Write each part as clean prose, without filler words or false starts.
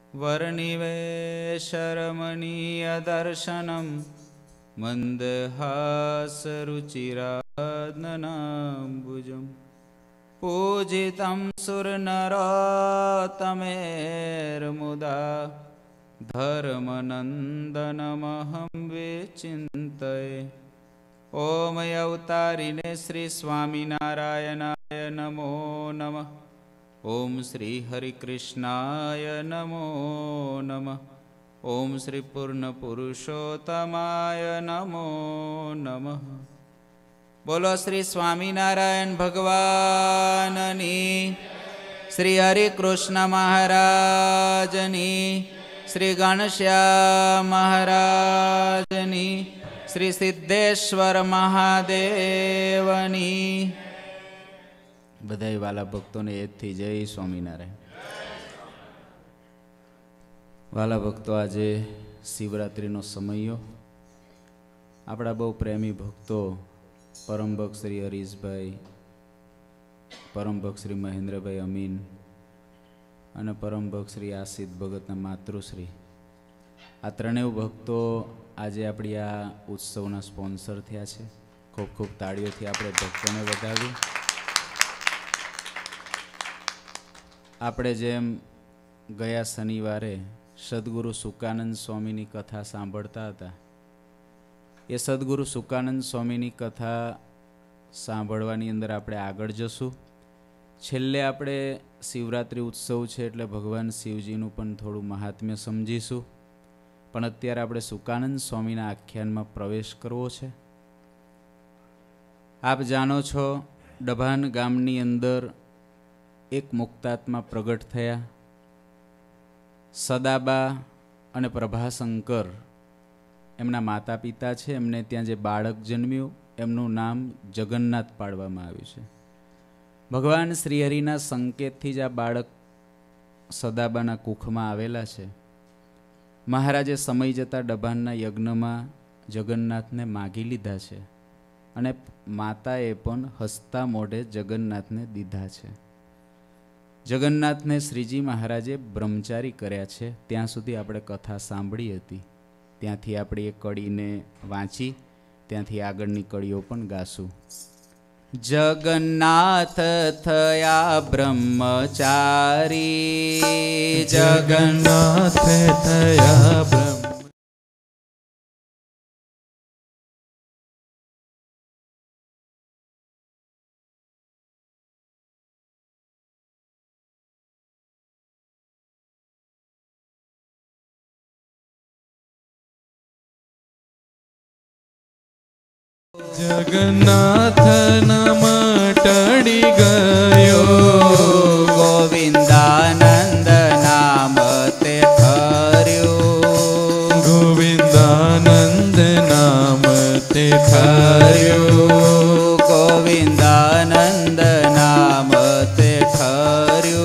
वर्णिवेशरमणीयदर्शनं मन्दहासरुचिराननाम्बुजं पूजितं सुरनरोत्तमेर्मुदा धर्मनन्दनमहं विचिन्तये। ओम अवतारिणे श्री स्वामिनारायणाय नमो नमः। ओम श्री हरिकृष्णाय नमो नमः। ओम श्री पूर्ण पुरुषोत्तमाय नमो नमः। बोलो श्री स्वामिनारायण भगवाननी, श्री हरिकृष्ण महाराजनी, श्री घनश्याम महाराजनी, श्री सिद्धेश्वर महादेवनी। बधाई वाला भक्तों ने एज थी जय स्वामीनारायण। वाला भक्तो आज शिवरात्रि नो समयो आपड़ा बहु प्रेमी भक्तो परम भक्त श्री हरीश भाई, परम भक्त श्री महेन्द्र भाई अमीन અને પરમ ભક્ત શ્રી આસિત ભગતના માતૃશ્રી આ ત્રણેય ભક્તો આજે આપણી આ ઉત્સવના સ્પોન્સર થયા છે। ખૂબ ખૂબ તાળીઓથી આપણે ભક્તોને વધાવી। આપણે જેમ ગયા શનિવારે સદગુરુ સુકાનંદ સ્વામીની કથા સાંભળતા હતા, એ સદગુરુ સુકાનંદ સ્વામીની કથા સાંભળવાની અંદર આપણે આગળ જશું। છેલ્લે આપણે શિવરાત્રિ ઉત્સવ છે એટલે ભગવાન શિવજીનું પણ થોડું મહાત્મ્ય સમજીશું, પણ અત્યારે આપણે સુકાનંદ સ્વામીના આખ્યાનમાં પ્રવેશ કરવો છે। આપ જાણો છો, ડભાન ગામની અંદર એક મુક્તાત્મા પ્રગટ થયા। સદાબા અને પ્રભાશંકર એમના માતા પિતા છે। એમને ત્યાં જે બાળક જન્મ્યું એમનું નામ જગન્નાથ પાડવામાં આવ્યું છે। ભગવાન શ્રીહરિના સંકેતથી જ આ બાળક સદાબાના કુખમાં આવેલા છે। મહારાજે સમય જતાં ડભાનના યજ્ઞમાં જગન્નાથને માગી લીધા છે અને માતાએ પણ હસતા મોઢે જગન્નાથને દીધા છે। જગન્નાથને શ્રીજી મહારાજે બ્રહ્મચારી કર્યા છે। ત્યાં સુધી આપણે કથા સાંભળી હતી, ત્યાંથી આપણે એ કડીને વાંચી ત્યાંથી આગળની કડીઓ પણ ગાશું। जगन्नाथ थया ब्रह्मचारी, जगन्नाथ थया ब्रह्म जगन्नाथ नाम टड़ी गयो, गोविंदानंद नाम ते खर्यो, गोविंदानंद नाम ते खर्यो, गोविंदानंद नाम ते खर्यो,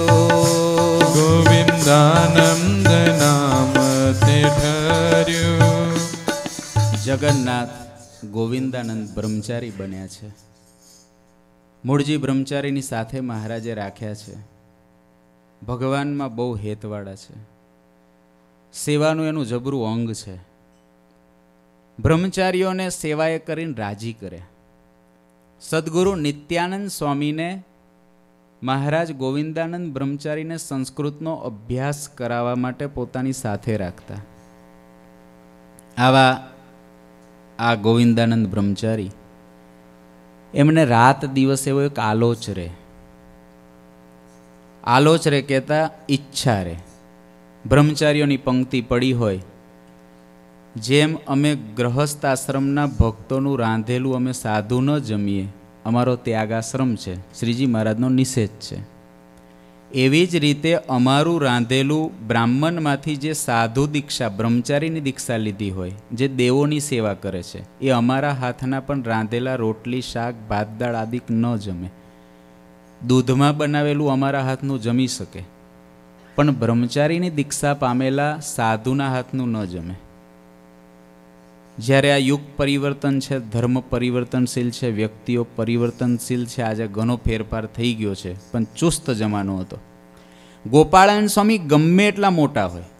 गोविंदानंद नाम ते ठर्यो। जगन्नाथ ગોવિંદાનંદ બ્રહ્મચારી બન્યા છે। મૂળજી બ્રહ્મચારીની સાથે મહારાજે રાખ્યા છે। ભગવાનમાં બહુ હેતવાળા છે, સેવાનું એનું જબરું અંગ છે। બ્રહ્મચારીઓને સેવાએ કરીને રાજી કરે। સદગુરુ નિત્યાનંદ સ્વામીને મહારાજ ગોવિંદાનંદ બ્રહ્મચારીને સંસ્કૃતનો અભ્યાસ કરાવવા માટે પોતાની સાથે રાખતા। આવા આ ગોવિંદાનંદ બ્રહ્મચારી એમને રાત દિવસ એવો એક આલોચ રે કહેતા ઈચ્છા રે। બ્રહ્મચારીઓની પંક્તિ પડી હોય, જેમ અમે ગ્રહસ્થ આશ્રમના ભક્તોનું રાંધેલું અમે સાધુ ન જમીએ, અમારો ત્યાગાશ્રમ છે, શ્રીજી મહારાજનો નિષેધ છે, એવી જ રીતે અમારું રાંધેલું બ્રાહ્મણમાંથી જે સાધુ દીક્ષા બ્રહ્મચારીની દીક્ષા લીધી હોય, જે દેવોની સેવા કરે છે, એ અમારા હાથના પણ રાંધેલા રોટલી શાક ભાત દાળ આદિક ન જમે। દૂધમાં બનાવેલું અમારા હાથનું જમી શકે, પણ બ્રહ્મચારીની દીક્ષા પામેલા સાધુના હાથનું ન જમે। જ્યારે આ યુગ પરિવર્તન છે, ધર્મ પરિવર્તનશીલ છે, વ્યક્તિઓ પરિવર્તનશીલ છે, આજે ઘણો ફેરફાર થઈ ગયો છે, પણ ચુસ્ત જમાનો હતો। ગોપાળાનંદ સ્વામી ગમે એટલા મોટા હોય,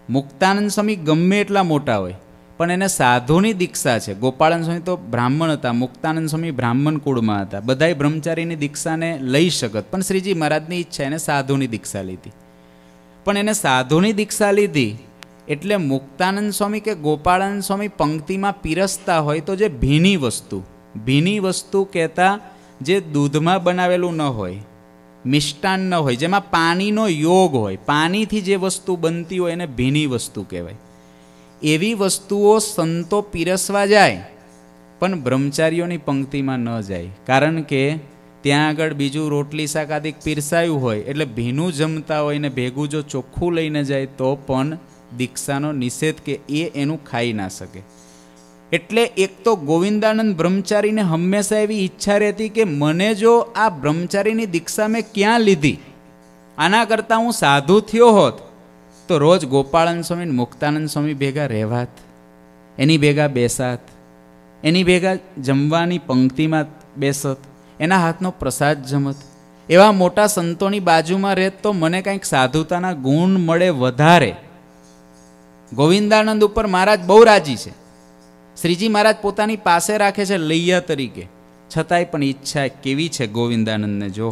મુક્તાનંદ સ્વામી ગમે એટલા મોટા હોય પણ એને સાધુની દીક્ષા છે. ગોપાળાનંદ સ્વામી તો બ્રાહ્મણ હતા, મુક્તાનંદ સ્વામી બ્રાહ્મણ કુળમાં હતા, બધાય બ્રહ્મચારીની દીક્ષાને લઈ શકત, પણ શ્રીજી મહારાજની ઈચ્છા એને સાધુની દીક્ષા લીધી. પણ એને સાધુની દીક્ષા લીધી એટલે મુક્તાનંદ સ્વામી કે ગોપાળાનંદ સ્વામી પંક્તિમાં પીરસતા હોય તો જે ભીની વસ્તુ કહેતા જે દૂધમાં બનાવેલું ન હોય, મિષ્ટાન ન હોય, જેમાં પાણીનો યોગ હોય, પાણીથી જે વસ્તુ બનતી હોય એને ભીની વસ્તુ કહેવાય. એવી વસ્તુઓ સંતો પીરસવા જાય પણ બ્રહ્મચારીઓની પંક્તિમાં ન જાય, કારણ કે ત્યાં આગળ બીજું રોટલી શાક આદિ પીરસાયું હોય એટલે ભીનું જમતા હોય ને ભેગું જો ચોખ્ખું લઈને જાય તો પણ દીક્ષાનો નિષેધ કે એ એનું ખાઈ ના શકે. એટલે એક તો ગોવિંદાનંદ બ્રહ્મચારીને હંમેશા એવી ઈચ્છા રહેતી કે મને જો આ બ્રહ્મચારીની દીક્ષા મેં ક્યાં લીધી, આના કરતાં હું સાધુ થયો હોત તો રોજ ગોપાળાનંદ સ્વામી મુક્તાનંદ સ્વામી ભેગા રહેવાત, એની ભેગા બેસાત, એની ભેગા જમવાની પંક્તિમાં બેસત, એના હાથનો પ્રસાદ જમત. એવા મોટા સંતોની બાજુમાં રહેત તો મને કંઈક સાધુતાના ગુણ મળે વધારે. ગોવિંદાનંદ ઉપર મહારાજ બહુ રાજી છે. શ્રીજી મહારાજ પોતાની પાસે રાખે છે લૈયા તરીકે, છતાંય પણ ઈચ્છા કેવી છે ગોવિંદાનંદને જો.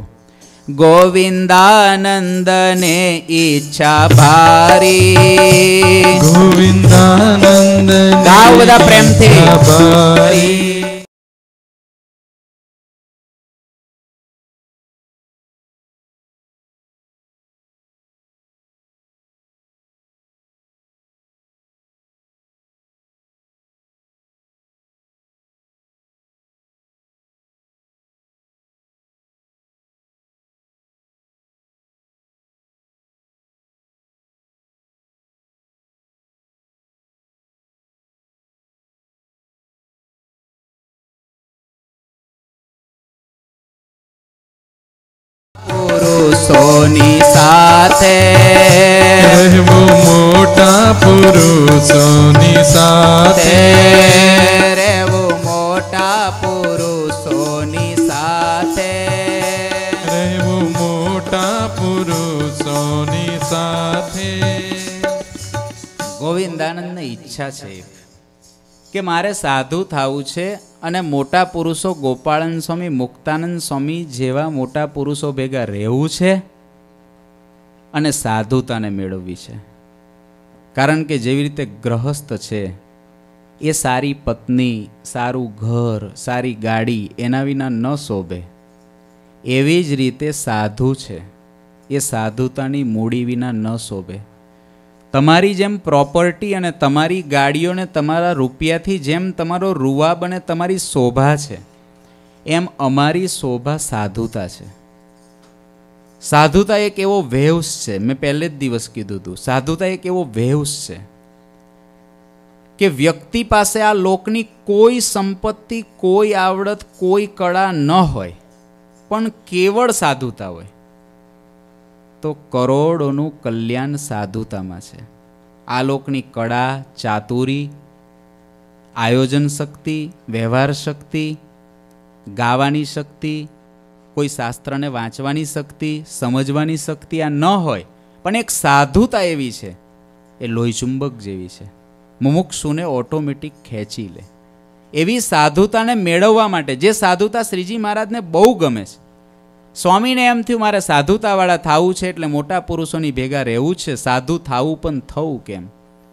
ગોવિંદાનંદને ઈચ્છા ભારી, ગોવિંદાનંદ ગાવ બધા પ્રેમથી. પુરુષોની સાથે રહેવું, મોટા પુરુષોની સાથે રહેવું, મોટા પુરુષોની સાથે રહેવું, મોટા પુરુષોની સાથે. ગોવિંદાનંદની ઈચ્છા છે કે મારે સાધુ થવું છે અને મોટા પુરુષો ગોપાળાનંદ સ્વામી મુક્તાનંદ સ્વામી જેવા મોટા પુરુષો ભેગા રહેવું છે અને સાધુતાને મેળવવી છે. કારણ કે જેવી રીતે ગ્રહસ્થ છે એ સારી પત્ની, સારું ઘર, સારી ગાડી એના વિના ન શોભે, એવી જ રીતે સાધુ છે એ સાધુતાની મૂડી વિના ન શોભે. તમારી જેમ પ્રોપર્ટી અને તમારી ગાડીઓને તમારા રૂપિયાથી જેમ તમારો રૂવાબ અને તમારી શોભા છે, એમ અમારી શોભા સાધુતા છે. સાધુતા એક એવો વેવ્સ છે, મેં પહેલે જ દિવસ કીધું હતું, સાધુતા એક એવો વેવ્સ છે કે વ્યક્તિ પાસે આ લોકની કોઈ સંપત્તિ, કોઈ આવડત, કોઈ કળા ન હોય પણ કેવળ સાધુતા હોય તો કરોડોનું કલ્યાણ સાધુતામાં છે. આ લોકની કળા, ચાતુરી, આયોજન શક્તિ, વ્યવહાર શક્તિ, ગાવાની શક્તિ, કોઈ શાસ્ત્રને વાંચવાની શક્તિ, સમજવાની શક્તિ આ ન હોય પણ એક સાધુતા એવી છે એ લોહી ચુંબક જેવી છે, મુમુક્ષુને ઓટોમેટિક ખેંચી લે. એવી સાધુતાને મેળવવા માટે, જે સાધુતા શ્રીજી મહારાજને બહુ ગમે છે, સ્વામીને એમ થયું મારે સાધુતાવાળા થવું છે એટલે મોટા પુરુષોની ભેગા રહેવું છે. સાધુ થવું પણ થવું કેમ?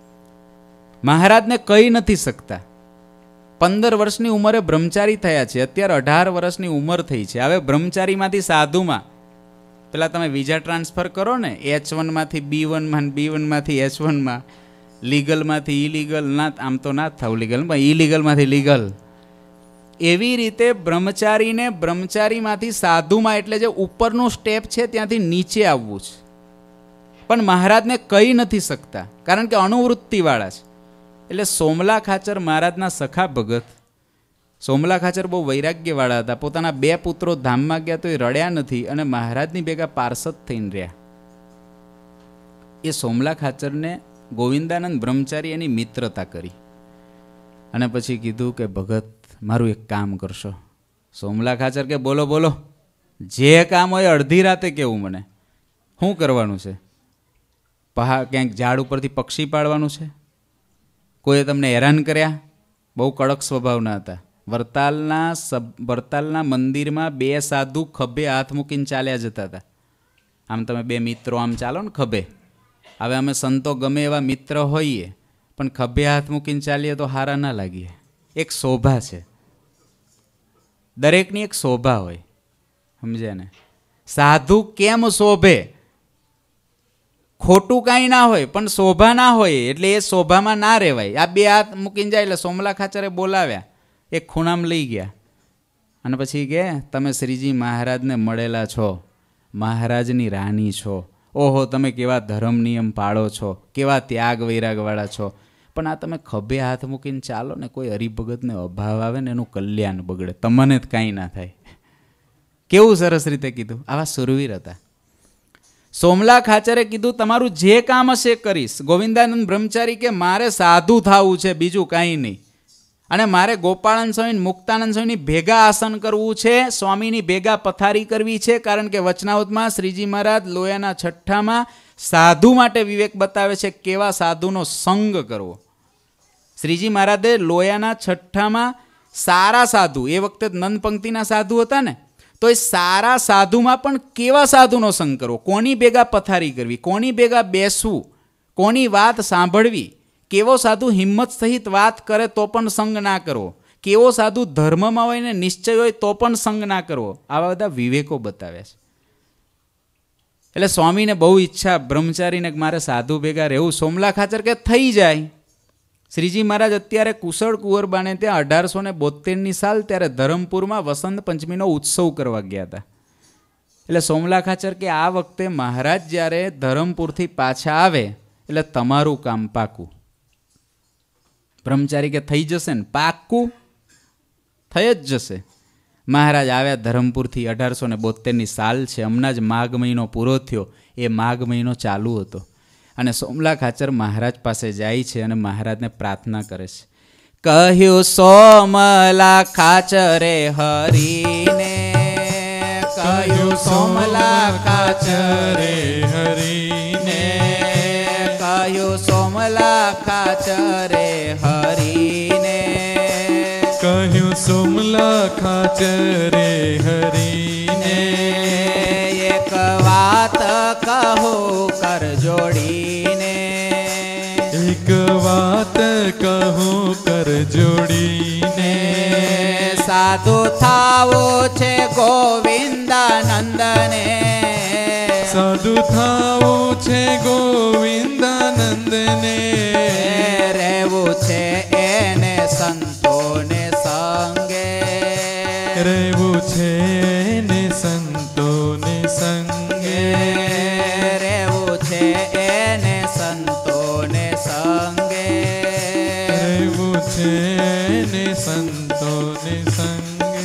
મહારાજને કહી નથી શકતા. 15 વર્ષની ઉંમરે બ્રહ્મચારી થયા છે, અત્યારે 18 વર્ષની ઉંમર થઈ છે. હવે બ્રહ્મચારીમાંથી સાધુમાં પેલા તમે વિઝા ટ્રાન્સફર કરો ને, H1 માંથી B1 માં, B1 માંથી H1 માં, લીગલમાંથી ઇલીગલ, ના આમ તો ના થવું લીગલ, પણ ઇલીગલમાંથી લીગલ. એવી રીતે બ્રહ્મચારીને બ્રહ્મચારીમાંથી સાધુમાં, એટલે જે ઉપરનું સ્ટેપ છે ત્યાંથી નીચે આવવું છે. પણ મહારાજને કહી નથી શકતા કારણ કે અનુવૃત્તિવાળા છે. એટલે સોમલા ખાચર મહારાજના સખા ભગત, સોમલા ખાચર બહુ વૈરાગ્યવાળા હતા. પોતાના 2 પુત્રો ધામમાં ગયા તો એ રડ્યા નથી અને મહારાજની ભેગા પાર્ષદ થઈને રહ્યા. એ સોમલા ખાચરને ગોવિંદાનંદ બ્રહ્મચારી એની મિત્રતા કરી અને પછી કીધું કે ભગત મારું એક કામ કરશો? સોમલા ખાચર કે બોલો બોલો, જે કામ હોય અડધી રાતે કેવું મને, શું કરવાનું છે? ક્યાંક ઝાડ ઉપરથી પક્ષી પાડવાનું છે? કોઈએ તમને હેરાન કર્યા? બહુ કડક સ્વભાવના હતા. વરતાલના મંદિરમાં 2 સાધુ ખભે હાથ મૂકીને ચાલ્યા જતા હતા. આમ તમે 2 મિત્રો આમ ચાલો ને ખભે. હવે અમે સંતો ગમે એવા મિત્ર હોઈએ પણ ખભે હાથ મૂકીને ચાલીએ તો હારા ના લાગીએ. એક શોભા છે, દરેકની એક શોભા હોય, સમજ્યા ને? સાધુ કેમ શોભે? ખોટું કાંઈ ના હોય પણ શોભા ના હોય એટલે એ શોભામાં ના રહેવાય. આ 2 હાથ મૂકીને જાય એટલે સોમલા ખાચરે બોલાવ્યા, એક ખૂણામાં લઈ ગયા અને પછી કે તમે શ્રીજી મહારાજને મળેલા છો, મહારાજની રાણી છો, ઓહો તમે કેવા ધર્મ નિયમ પાળો છો, કેવા ત્યાગ વૈરાગવાળા છો, પણ આ તમે ખભે હાથ મૂકીને ચાલો ને કોઈ હરિભગતને અભાવ આવે ને એનું કલ્યાણ બગડે, તમને જ કાંઈ ના થાય. કેવું સરસ રીતે કીધું. આવા સુરવીર હતા. સોમલા ખાચરે કીધું તમારું જે કામ હશે કરીશ. ગોવિંદાનંદ બ્રહ્મચારી કે મારે સાધુ થવું છે, બીજું કાંઈ નહીં, અને મારે ગોપાળન સ્વામી મુક્તાનંદ સ્વામીની ભેગા આસન કરવું છે, સ્વામીની ભેગા પથારી કરવી છે, કારણ કે વચનાવતમાં શ્રીજી મહારાજ લોયાના છઠ્ઠામાં સાધુ માટે વિવેક બતાવે છે, કેવા સાધુનો સંગ કરવો. શ્રીજી મહારાજે લોયાના છઠ્ઠામાં સારા સાધુ, એ વખતે નંદ પંક્તિના સાધુ હતા ને, તો એ સારા સાધુમાં પણ કેવા સાધુનો સંગ કરવો, કોની ભેગા પથારી કરવી, કોની ભેગા બેસવું, કોની વાત સાંભળવી, કેવો સાધુ હિંમત સહિત વાત કરે તો પણ સંગ ના કરવો, કેવો સાધુ ધર્મમાં હોય ને નિશ્ચય હોય તો પણ સંગ ના કરવો. આવા બધા વિવેકો બતાવ્યા છે. એટલે સ્વામીને બહુ ઈચ્છા બ્રહ્મચારીને મારે સાધુ ભેગા રહેવું. સોમલા ખાચર કે થઈ જાય. શ્રીજી મહારાજ અત્યારે કુશળ કુંવરબાને ત્યાં 1872ની સાલ ત્યારે ધરમપુરમાં વસંત પંચમીનો ઉત્સવ કરવા ગયા હતા. એટલે સોમલા ખાચર કે આ વખતે મહારાજ જ્યારે ધરમપુરથી પાછા આવે એટલે તમારું કામ પાકું. બ્રહ્મચારી કે થઈ જશે ને? પાકું થઈ જ જશે. મહારાજ આવ્યા ધરમપુરથી. 1872ની સાલ છે, હમણાં જ માઘ મહિનો પૂરો થયો, એ માઘ મહિનો ચાલુ હતો. અને સોમલા ખાચર મહારાજ પાસે જાય છે અને મહારાજને પ્રાર્થના કરે છે. કહ્યું સોમલા ખાચરે હરીને, કહ્યું સોમલા ખાચરે હરીને, કહ્યું સોમલા ખાચરે હરીને, કહ્યું સોમલા ખાચરે હરીને, એક વાત કહો કર જોડીને, એક વાત કહું કર જોડીને, સાધુ થાવો છે ગોવિંદાનંદને, સાધુ થાવું છે ગોવિંદાનંદને, રહેવું છે એને સંતોને સંગે, રહેવું છે એને સંતોને સંગે, રહેવું છે એને સંતોને સંગે, રહેવું છે એને સંતોને સંગે.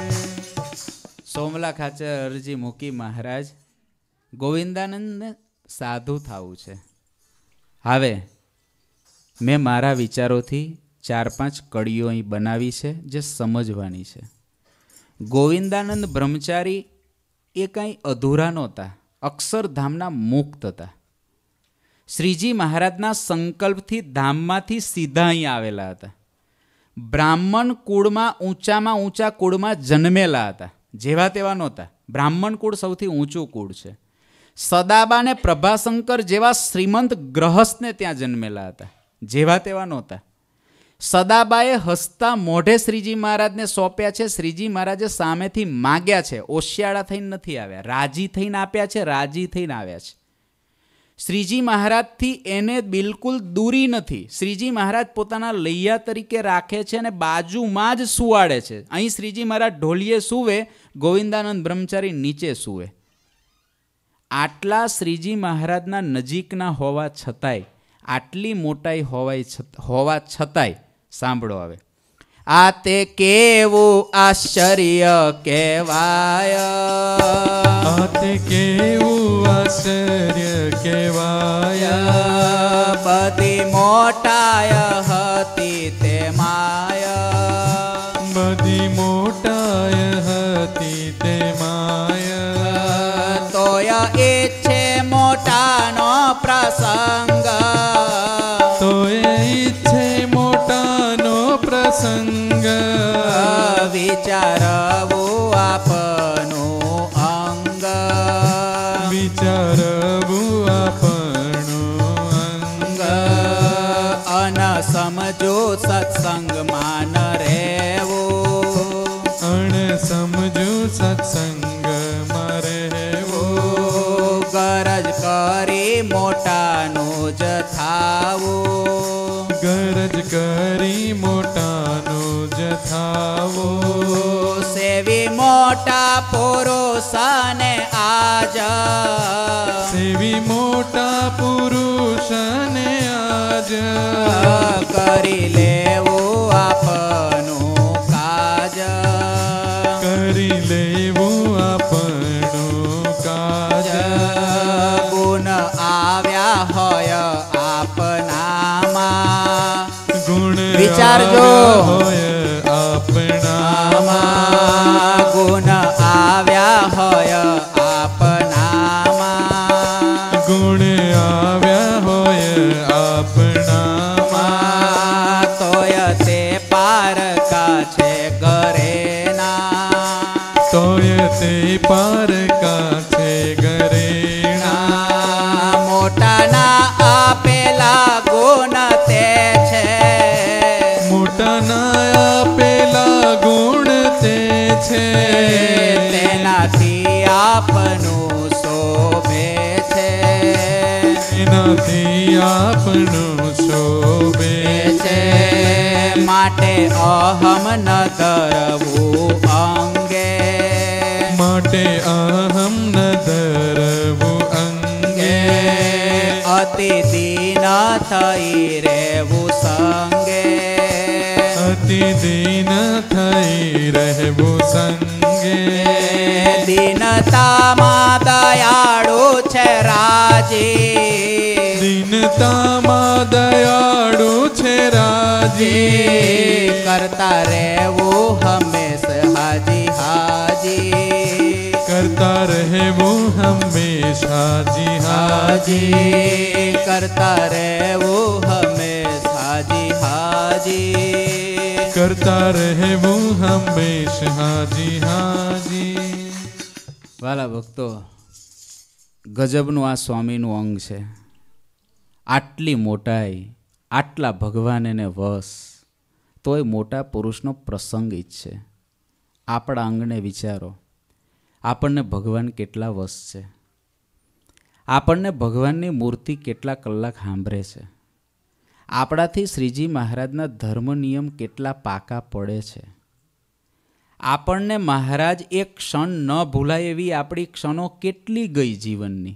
સોમલા ખાચર અરજી મૂકી, મહારાજ ગોવિંદાનંદને સાધુ થવું છે. હવે મેં મારા વિચારોથી 4-5 કડીઓ અહીં બનાવી છે જે સમજવાની છે. ગોવિંદાનંદ બ્રહ્મચારી એ કંઈ અધૂરા નહોતા, અક્ષરધામના મુક્ત હતા. શ્રીજી મહારાજના સંકલ્પથી ધામમાંથી સીધા અહીં આવેલા હતા. બ્રાહ્મણ કુળમાં ઊંચા કુળમાં જન્મેલા હતા, જેવા તેવા નહોતા. બ્રાહ્મણ કુળ સૌથી ઊંચું કુળ છે. સદાબા ને પ્રભાશંકર જેવા શ્રીમંત ગ્રહસ્થને ત્યાં જન્મેલા હતા, જેવા તેવા નહોતા. સદાબાએ હસતા મોઢે શ્રીજી મહારાજને સોંપ્યા છે. શ્રીજી મહારાજે સામેથી માગ્યા છે, ઓશિયાળા થઈને નથી આવ્યા, રાજી થઈને આપ્યા છે, રાજી થઈને આવ્યા છે. શ્રીજી મહારાજથી એને બિલકુલ દૂરી નથી. શ્રીજી મહારાજ પોતાના લૈયા તરીકે રાખે છે અને બાજુમાં જ સુવાડે છે. અહીં શ્રીજી મહારાજ ઢોલીએ સૂવે, ગોવિંદાનંદ બ્રહ્મચારી નીચે સૂવે. આટલા શ્રીજી મહારાજના નજીકના હોવા છતાંય, આટલી મોટાઈ હોવા છતાંય, સાંભળો હવે, આ તે કેવું આશ્ચર્ય કહેવાય, આ તે કેવું આશ્ચર્ય કહેવાય, બધી મોટાય હતી તે માય, બધી મોટાય હતી તે માય, તોય ઈચ્છે મોટાનો પ્રતાપ, પ્રસંગ તો એ ઈચ્છે મોટાનો પ્રસંગ વિચારવું આપનું અંગ વિચારવું આપણું અંગ અન સમજો સત્સંગમાં ન રહેવું અણ સમજુ સત્સંગમાં રહેવું ગરજ કરી મોટાનું જ થાવું ગરજ કરી મોટાનું જ થાવું સેવી મોટા પુરુષને આજ સેવી મોટા પુરુષને આજ કરી લેવું આપનું કાજ કરી લેવું આપણું કાજ ગુણ આવ્યા હોય આપનામાં ગુણ વિચારજો. આવ્યા હોય આપણામાં ગુણ આવ્યા હોય આપનામાં ગુણ આવ્યા હોય આપણામાં તોય તે પારકા છે ઘરેના તોય તે પારકા છે ઘરેણા મોટાના આપેલા ગુણ તે છે મોટાના આપેલા ગુણ તે છે તેનાથી આપનું શોભે છે એનાથી આપણું શોભે છે માટે અહમ ન ધરવું અંગે માટે અહમ ન ધરવું અંગે અતિ દીન થઈ રહેવું સંગે અતિ દીન થઈ રહેવું સંગે દીનતામાં દયાળુ છે રાજી દીનતામાં દયાળુ છે રાજી કરતા રહેવું હંમેશ હાજી હાજી કરતા રહેવું હંમેશા જી હાજી કરતા રહેવું હંમેશ હાજી હાજી કરતા રહેવું હંમેશા હાજી હાજી. વાલા ભક્તો, ગજબનું આ સ્વામીનું અંગ છે. આટલી મોટાઈ, આટલા ભગવાન એને વશ, તોય મોટા પુરુષનો પ્રસંગ ઈચ્છે. આપણા અંગને વિચારો, આપણને ભગવાન કેટલા વશ છે, આપણને ભગવાનની મૂર્તિ કેટલા કલાક સાંભળે છે, આપણાથી શ્રીજી મહારાજના ધર્મ નિયમ કેટલા પાકા પડે છે. આપણને મહારાજ એક ક્ષણ ન ભૂલાય એવી આપણી ક્ષણો કેટલી ગઈ જીવનની,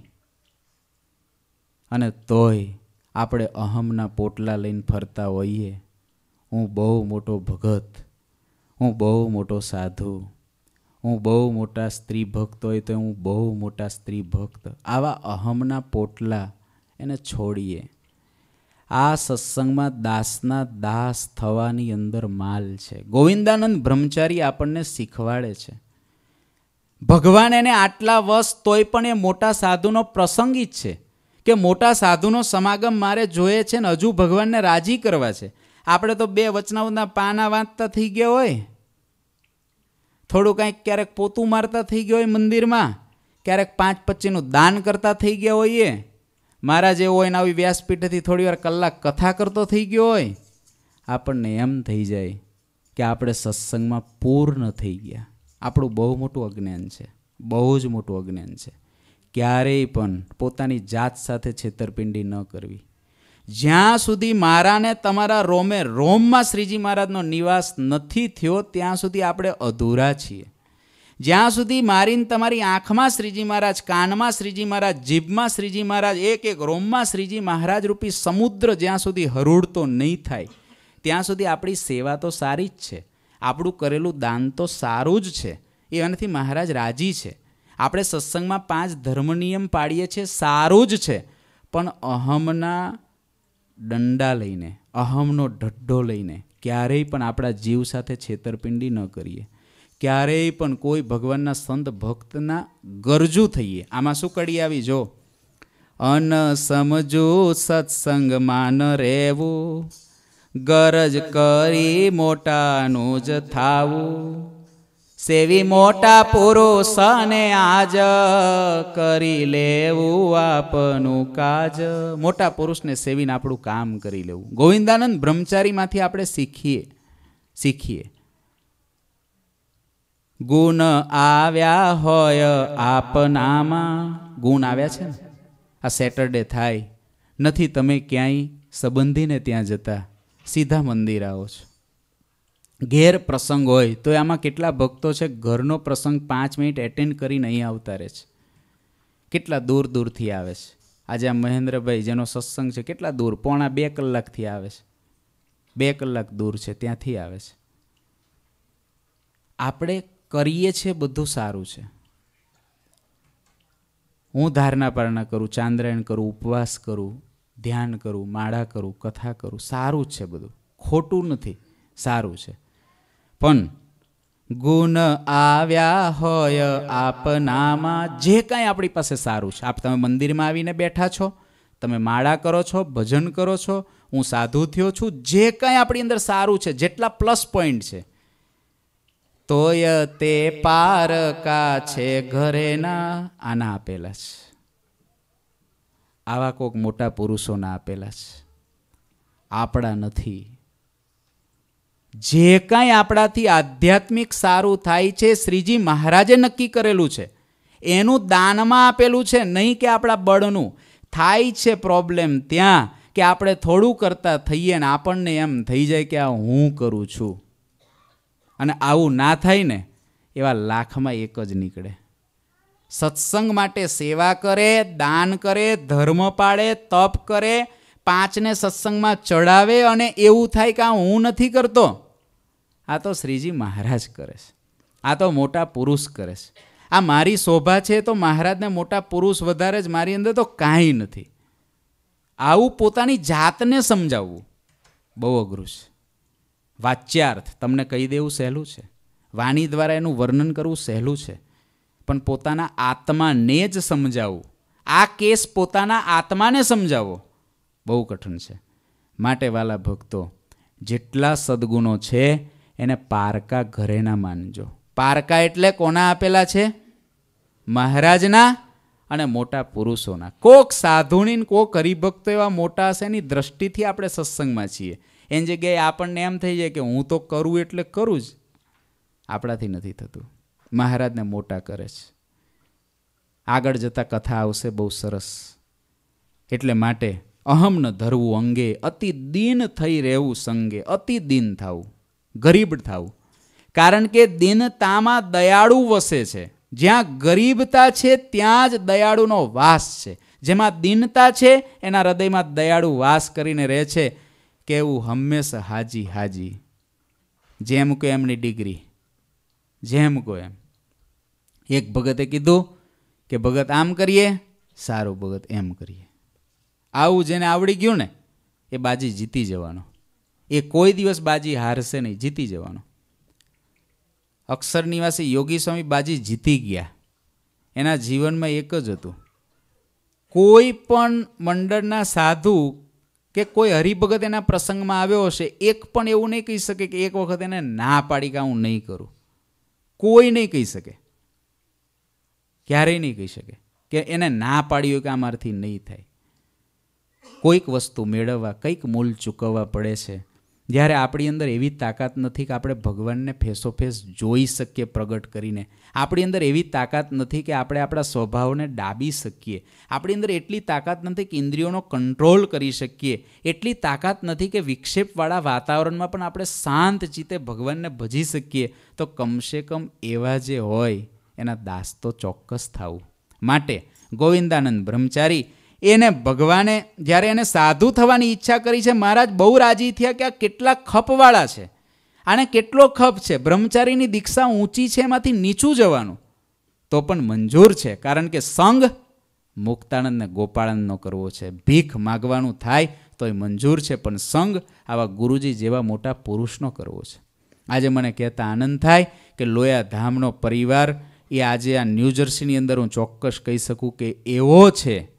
અને તોય આપણે અહમના પોટલા લઈને ફરતા હોઈએ. હું બહુ મોટો ભગત, હું બહુ મોટો સાધુ, હું બહુ મોટા સ્ત્રી ભક્ત હોય તો હું બહુ મોટા સ્ત્રી ભક્ત. આવા અહમના પોટલા એને છોડીએ. આ સત્સંગમાં દાસના દાસ થવાની અંદર માલ છે. ગોવિંદાનંદ બ્રહ્મચારી આપણને શીખવાડે છે. ભગવાન એને આટલા વર્ષ તોય પણ એ મોટા સાધુનો પ્રસંગ જ છે કે મોટા સાધુનો સમાગમ મારે જોઈએ છે ને હજુ ભગવાનને રાજી કરવા છે. આપણે તો બે વચનાઓના પાના વાંચતા થઈ ગયા હોય, થોડું કાંઈક ક્યારેક પોતું મારતા થઈ ગયો હોય મંદિરમાં, ક્યારેક 5-25નું દાન કરતા થઈ ગયા હોઈએ, મારા જેવો હોય ને આવી વ્યાસપીઠેથી થોડી વાર કલાક કથા કરતો થઈ ગયો હોય, આપણને એમ થઈ જાય કે આપણે સત્સંગમાં પૂર્ણ થઈ ગયા. આપણું બહુ મોટું અજ્ઞાન છે, બહુ જ મોટું અજ્ઞાન છે. ક્યારેય પણ પોતાની જાત સાથે છેતરપિંડી ન કરવી. જ્યાં સુધી મારાને તમારા રોમે રોમમાં શ્રીજી મહારાજનો નિવાસ નથી થયો ત્યાં સુધી આપણે અધૂરા છીએ. જ્યાં સુધી મારીને તમારી આંખમાં શ્રીજી મહારાજ, કાનમાં શ્રીજી મહારાજ, જીભમાં શ્રીજી મહારાજ, એક એક રોમમાં શ્રીજી મહારાજ રૂપી સમુદ્ર જ્યાં સુધી હરૂડતો નહીં થાય ત્યાં સુધી આપણી સેવા તો સારી જ છે, આપણું કરેલું દાન તો સારું જ છે, એનાથી મહારાજ રાજી છે. આપણે સત્સંગમાં 5 ધર્મ નિયમ પાડીએ છીએ, સારું જ છે, પણ અહમના દંડા લઈને, અહમનો ઢડ્ઢો લઈને ક્યારેય પણ આપણા જીવ સાથે છેતરપિંડી ન કરીએ. ક્યારેય પણ કોઈ ભગવાનના સંત ભક્તના ગરજુ થઈએ. આમાં શું કડી આવી? જો અન સમજો સત્સંગમાં ન રહેવું, ગરજ કરી મોટાનું જ થાવું, સેવી મોટા પુરુષને આજ કરી લેવું આપનું કાજ. મોટા પુરુષને સેવીને આપણું કામ કરી લેવું. ગોવિંદાનંદ બ્રહ્મચારીમાંથી આપણે શીખીએ. ગુણ આવ્યા હોય આપનામાં. ગુણ આવ્યા છે ને, આ સેટરડે થાય નથી, તમે ક્યાંય સંબંધીને ત્યાં જતા, સીધા મંદિર આવો છો. ઘેર પ્રસંગ હોય તો આમાં કેટલા ભક્તો છે ઘરનો પ્રસંગ 5 મિનિટ એટેન્ડ કરીને અહીં આવતા રહે છે, કેટલા દૂર દૂરથી આવે છે. આજે આ મહેન્દ્રભાઈ જેનો સત્સંગ છે કેટલા દૂર, 1.5 કલાકથી આવે છે, 2 કલાક દૂર છે ત્યાંથી આવે છે. આપણે કરીએ છીએ બધું સારું છે. હું ધારણા પારણા કરું, ચાંદ્રાયણ કરું, ઉપવાસ કરું, ધ્યાન કરું, માળા કરું, કથા કરું, સારું જ છે બધું, ખોટું નથી, સારું છે. પણ ગુણ આવ્યા હોય આપનામાં, જે કાંઈ આપણી પાસે સારું છે, તમે મંદિરમાં આવીને બેઠા છો, તમે માળા કરો છો, ભજન કરો છો, હું સાધુ થયો છું, જે કાંઈ આપણી અંદર સારું છે, જેટલા પ્લસ પોઈન્ટ છે, તોય તે પારકા છે ઘરેના, આના આપેલા છે. આવા કોઈક મોટા પુરુષોના આપેલા છે, આપણા નથી. જે કાંઈ આપણાથી આધ્યાત્મિક સારું થાય છે શ્રીજી મહારાજે નક્કી કરેલું છે, એનું દાનમાં આપેલું છે, નહીં કે આપણા બળનું. થાય છે પ્રોબ્લેમ ત્યાં કે આપણે થોડું કરતા થઈએ ને આપણને એમ થઈ જાય કે આ હું કરું છું. અને આવું ના થાય ને એવા લાખમાં એક જ નીકળે. સત્સંગ માટે સેવા કરે, દાન કરે, ધર્મ પાળે, તપ કરે, 5ને સત્સંગમાં ચડાવે અને એવું થાય કે આ હું નથી કરતો, આ તો શ્રીજી મહારાજ કરે છે, આ તો મોટા પુરુષ કરે છે, આ મારી શોભા છે તો મહારાજને મોટા પુરુષ વધારે જ, મારી અંદર તો કાંઈ નથી. આવું પોતાની જાતને સમજાવવું બહુ અઘરું છે. વાચ્યાર્થ તમને કહી દેવું સહેલું છે, વાણી દ્વારા એનું વર્ણન કરવું સહેલું છે, પણ પોતાના આત્માને જ સમજાવવું, આ કેસ પોતાના આત્માને સમજાવો બહુ કઠિન છે. માટે વાલા ભક્તો, જેટલા સદગુણો છે એને પારકા ઘરેના માનજો. પારકા એટલે કોના આપેલા છે? મહારાજના અને મોટા પુરુષોના. કોક સાધુની કોક હરિભક્તો એવા મોટા હશે એની દ્રષ્ટિથી આપણે સત્સંગમાં છીએ, એની જગ્યાએ આપણને એમ થઈ જાય કે હું તો કરું એટલે કરું જ, આપણાથી નથી થતું. મહારાજને મોટા કરે છે. આગળ જતા કથા આવશે બહુ સરસ. એટલે માટે અહમ ન ધરવું અંગે, અતિ દીન થઈ રહેવું સંગે. અતિ દીન થવું, ગરીબ થવું, કારણ કે દીનતામાં દયાળુ વસે છે. જ્યાં ગરીબતા છે ત્યાં જ દયાળુનો વાસ છે. જેમાં દીનતા છે એના હૃદયમાં દયાળુ વાસ કરીને રહે છે. કેવું હંમેશા હાજી હાજી, જેમ કો એમની ડિગ્રી, જેમ કો એમ. એક ભગતે કીધું કે ભગત આમ કરીએ, સારું ભગત એમ કરીએ. આવું જેને આવડી ગયું ને એ બાજી જીતી જવાનો, એ કોઈ દિવસ બાજી હારશે નહીં, જીતી જવાનો. અક્ષર નિવાસી યોગી સ્વામી બાજી જીતી ગયા. એના જીવનમાં એક જ હતું, કોઈ પણ મંડળના સાધુ કે કોઈ હરિભગત એના પ્રસંગમાં આવ્યો હશે, એક પણ એવું નહીં કહી શકે કે એક વખત એને ના પાડી કે હું નહીં કરું. કોઈ નહીં કહી શકે, ક્યારેય નહીં કહી શકે કે એને ના પાડી હોય કે આ મારાથી નહીં થાય. કોઈક વસ્તુ મેળવવા કંઈક મૂલ ચૂકવવા પડે છે. જ્યારે આપણી અંદર એવી તાકાત નથી કે આપણે ભગવાનને ફેસો ફેસ જોઈ શકીએ પ્રગટ કરીને, આપણી અંદર એવી તાકાત નથી કે આપણે આપણા સ્વભાવને ડાબી શકીએ, આપણી અંદર એટલી તાકાત નથી કે ઇન્દ્રિયોનો કંટ્રોલ કરી શકીએ, એટલી તાકાત નથી કે વિક્ષેપવાળા વાતાવરણમાં પણ આપણે શાંત ચિત્તે ભગવાનને ભજી શકીએ, તો કમસે કમ એવા જે હોય એના દાસ તો ચોક્કસ થવું. માટે ગોવિંદાનંદ બ્રહ્મચારી એને ભગવાને જ્યારે એને સાધુ થવાની ઈચ્છા કરી છે, મહારાજ બહુ રાજી થયા કે આ કેટલા ખપવાળા છે, આને કેટલો ખપ છે, બ્રહ્મચારીની દીક્ષા ઊંચી છે, એમાંથી નીચું જવાનું તો પણ મંજૂર છે, કારણ કે સંગ મુક્તાનંદને ગોપાળાનંદનો કરવો છે. ભીખ માગવાનું થાય તો એ મંજૂર છે, પણ સંગ આવા ગુરુજી જેવા મોટા પુરુષનો કરવો છે. આજે મને કહેતા આનંદ થાય કે લોયા ધામનો પરિવાર એ આજે આ ન્યૂ જર્સીની અંદર હું ચોક્કસ કહી શકું કે એવો છે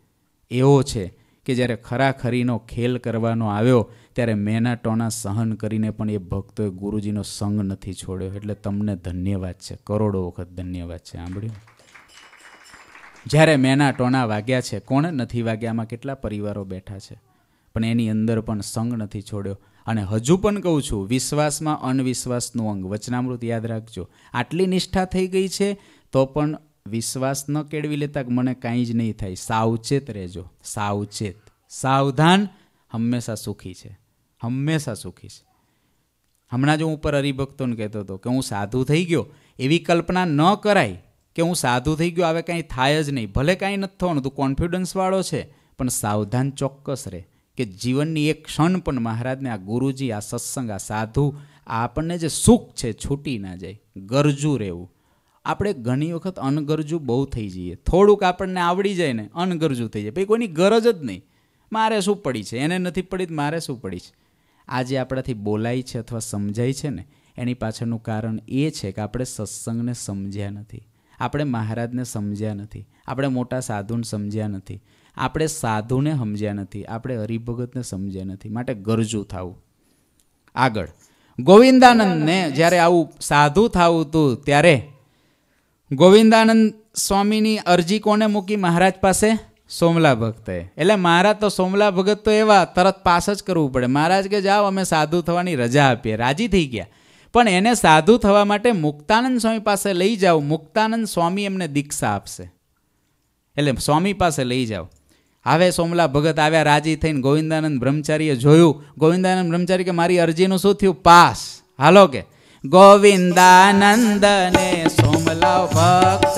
એવો છે કે જ્યારે ખરાખરીનો ખેલ કરવાનો આવ્યો ત્યારે મેના ટોના સહન કરીને પણ એ ભક્તોએ ગુરુજીનો સંગ નથી છોડ્યો. એટલે તમને ધન્યવાદ છે, કરોડો વખત ધન્યવાદ છે. સાંભળ્યું? જ્યારે મેના ટોના વાગ્યા છે, કોણ નથી વાગ્યામાં કેટલા પરિવારો બેઠા છે, પણ એની અંદર પણ સંગ નથી છોડ્યો. અને હજુ પણ કહું છું, વિશ્વાસમાં અનવિશ્વાસનું અંગ. વચનામૃત યાદ રાખજો. આટલી નિષ્ઠા થઈ ગઈ છે તો પણ વિશ્વાસ ન કેળવી લેતા કે મને કાંઈ જ નહીં થાય. સાવચેત રહેજો, સાવચેત, સાવધાન. હંમેશા સુખી છે, હંમેશા સુખી છે. હમણાં જ હું ઉપર હરિભક્તોને કહેતો હતો કે હું સાધુ થઈ ગયો, એવી કલ્પના ન કરાય કે હું સાધુ થઈ ગયો હવે કાંઈ થાય જ નહીં. ભલે કાંઈ નથી થવાનું, તું કોન્ફિડન્સવાળો છે, પણ સાવધાન ચોક્કસ રહે કે જીવનની એક ક્ષણ પણ મહારાજને, આ ગુરુજી, આ સત્સંગ, આ સાધુ, આ આપણને જે સુખ છે છૂટી ના જાય. ગરજુ રહેવું. આપણે ઘણી વખત અનગરજુ બહુ થઈ જઈએ. થોડુંક આપણને આવડી જાય ને અનગરજુ થઈ જાય, ભાઈ કોઈની ગરજ જ નહીં, મારે શું પડી છે, એને નથી પડી તો મારે શું પડી છે. આજે આપણાથી બોલાય છે અથવા સમજાય છે ને, એની પાછળનું કારણ એ છે કે આપણે સત્સંગને સમજ્યા નથી, આપણે મહારાજને સમજ્યા નથી, આપણે મોટા સાધુને સમજ્યા નથી, આપણે સાધુને સમજ્યા નથી, આપણે હરિભગતને સમજ્યા નથી. માટે ગરજુ થવું. આગળ ગોવિંદાનંદને જ્યારે આવું સાધુ થવું હતું ત્યારે ગોવિંદાનંદ સ્વામીની અરજી કોને મૂકી મહારાજ પાસે? સોમલા ભક્તએ. એટલે મહારાજ તો સોમલા ભગત તો એવા તરત પાસ જ કરવું પડે. મહારાજ કે જાઓ અમે સાધુ થવાની રજા આપીએ. રાજી થઈ ગયા. પણ એને સાધુ થવા માટે મુક્તાનંદ સ્વામી પાસે લઈ જાઓ. મુક્તાનંદ સ્વામી એમને દીક્ષા આપશે. એટલે સ્વામી પાસે લઈ જાઓ. હવે સોમલા ભગત આવ્યા રાજી થઈને. ગોવિંદાનંદ બ્રહ્મચારીએ જોયું. ગોવિંદાનંદ બ્રહ્મચારી કે મારી અરજીનું શું થયું? પાસ. હાલો કે ગોવિંદાનંદને સોમલા ભક્ત,